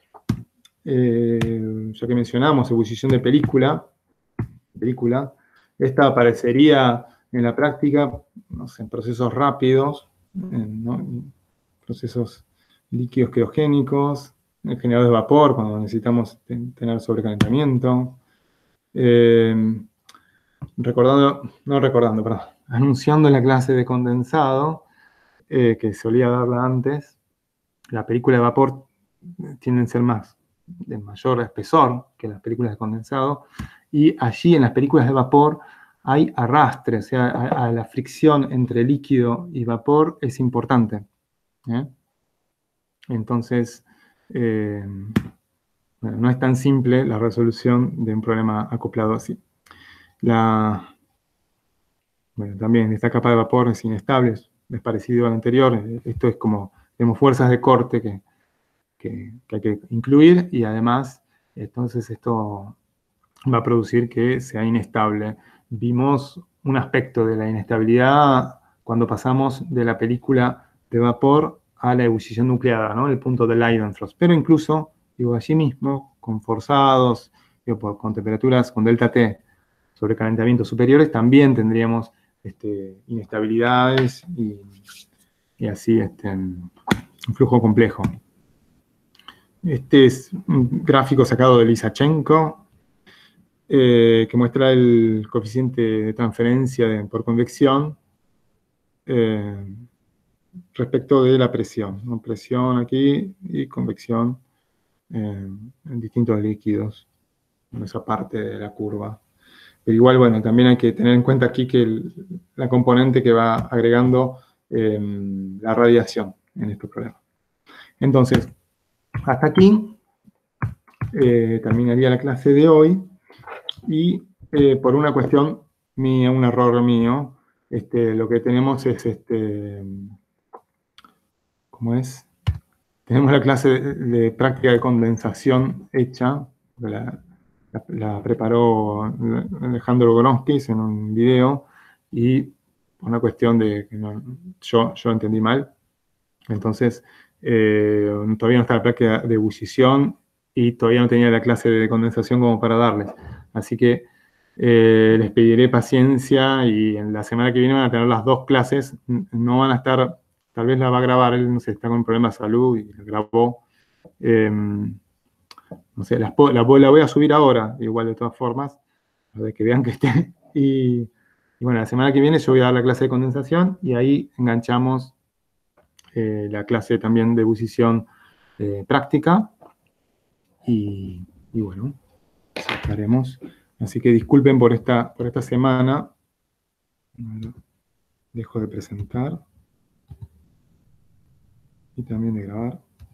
[SPEAKER 1] eh, ya que mencionamos ebullición de película, película, esta aparecería en la práctica, no sé, en procesos rápidos, en, ¿no? procesos líquidos criogénicos, en generadores de vapor, cuando necesitamos tener sobrecalentamiento. Eh, recordando, no recordando, perdón, anunciando la clase de condensado, eh, que solía darla antes, la película de vapor tienden a ser más de mayor espesor que las películas de condensado, y allí en las películas de vapor hay arrastre, o sea, a, a la fricción entre líquido y vapor es importante. ¿eh? Entonces, eh, bueno, no es tan simple la resolución de un problema acoplado así. La, bueno, también esta capa de vapor es inestable, es, es parecido al anterior. Esto es como, tenemos fuerzas de corte que, que, que hay que incluir, y además, entonces esto va a producir que sea inestable. Vimos un aspecto de la inestabilidad cuando pasamos de la película de vapor a la ebullición nucleada, ¿no? El punto de Leidenfrost. Pero incluso, digo, allí mismo, con forzados, digo, por, con temperaturas, con delta T, sobrecalentamientos superiores, también tendríamos este, inestabilidades y, y así este, un flujo complejo. Este es un gráfico sacado de Lysachenko, eh, que muestra el coeficiente de transferencia de, por convección eh, respecto de la presión, ¿no? Presión aquí y convección eh, en distintos líquidos, en esa parte de la curva. Pero igual, bueno, también hay que tener en cuenta aquí que el, la componente que va agregando eh, la radiación en estos problemas. Entonces, hasta aquí eh, terminaría la clase de hoy. Y eh, por una cuestión mía, un error mío, este, lo que tenemos es, este, ¿cómo es? Tenemos la clase de, de práctica de condensación hecha, la, la, la preparó Alejandro Gronskis en un video, y por una cuestión de que no, yo, yo entendí mal. Entonces, eh, todavía no está la práctica de ebullición y todavía no tenía la clase de condensación como para darles. Así que eh, les pediré paciencia y en la semana que viene van a tener las dos clases. No van a estar, tal vez la va a grabar, él no sé, está con un problema de salud y la grabó. Eh, no sé, las, la, la voy a subir ahora, igual de todas formas, para que vean que esté. Y, y bueno, la semana que viene yo voy a dar la clase de condensación y ahí enganchamos eh, la clase también de ebullición eh, práctica. Y, y bueno, sacaremos. Así que disculpen por esta, por esta semana. Dejo de presentar y también de grabar.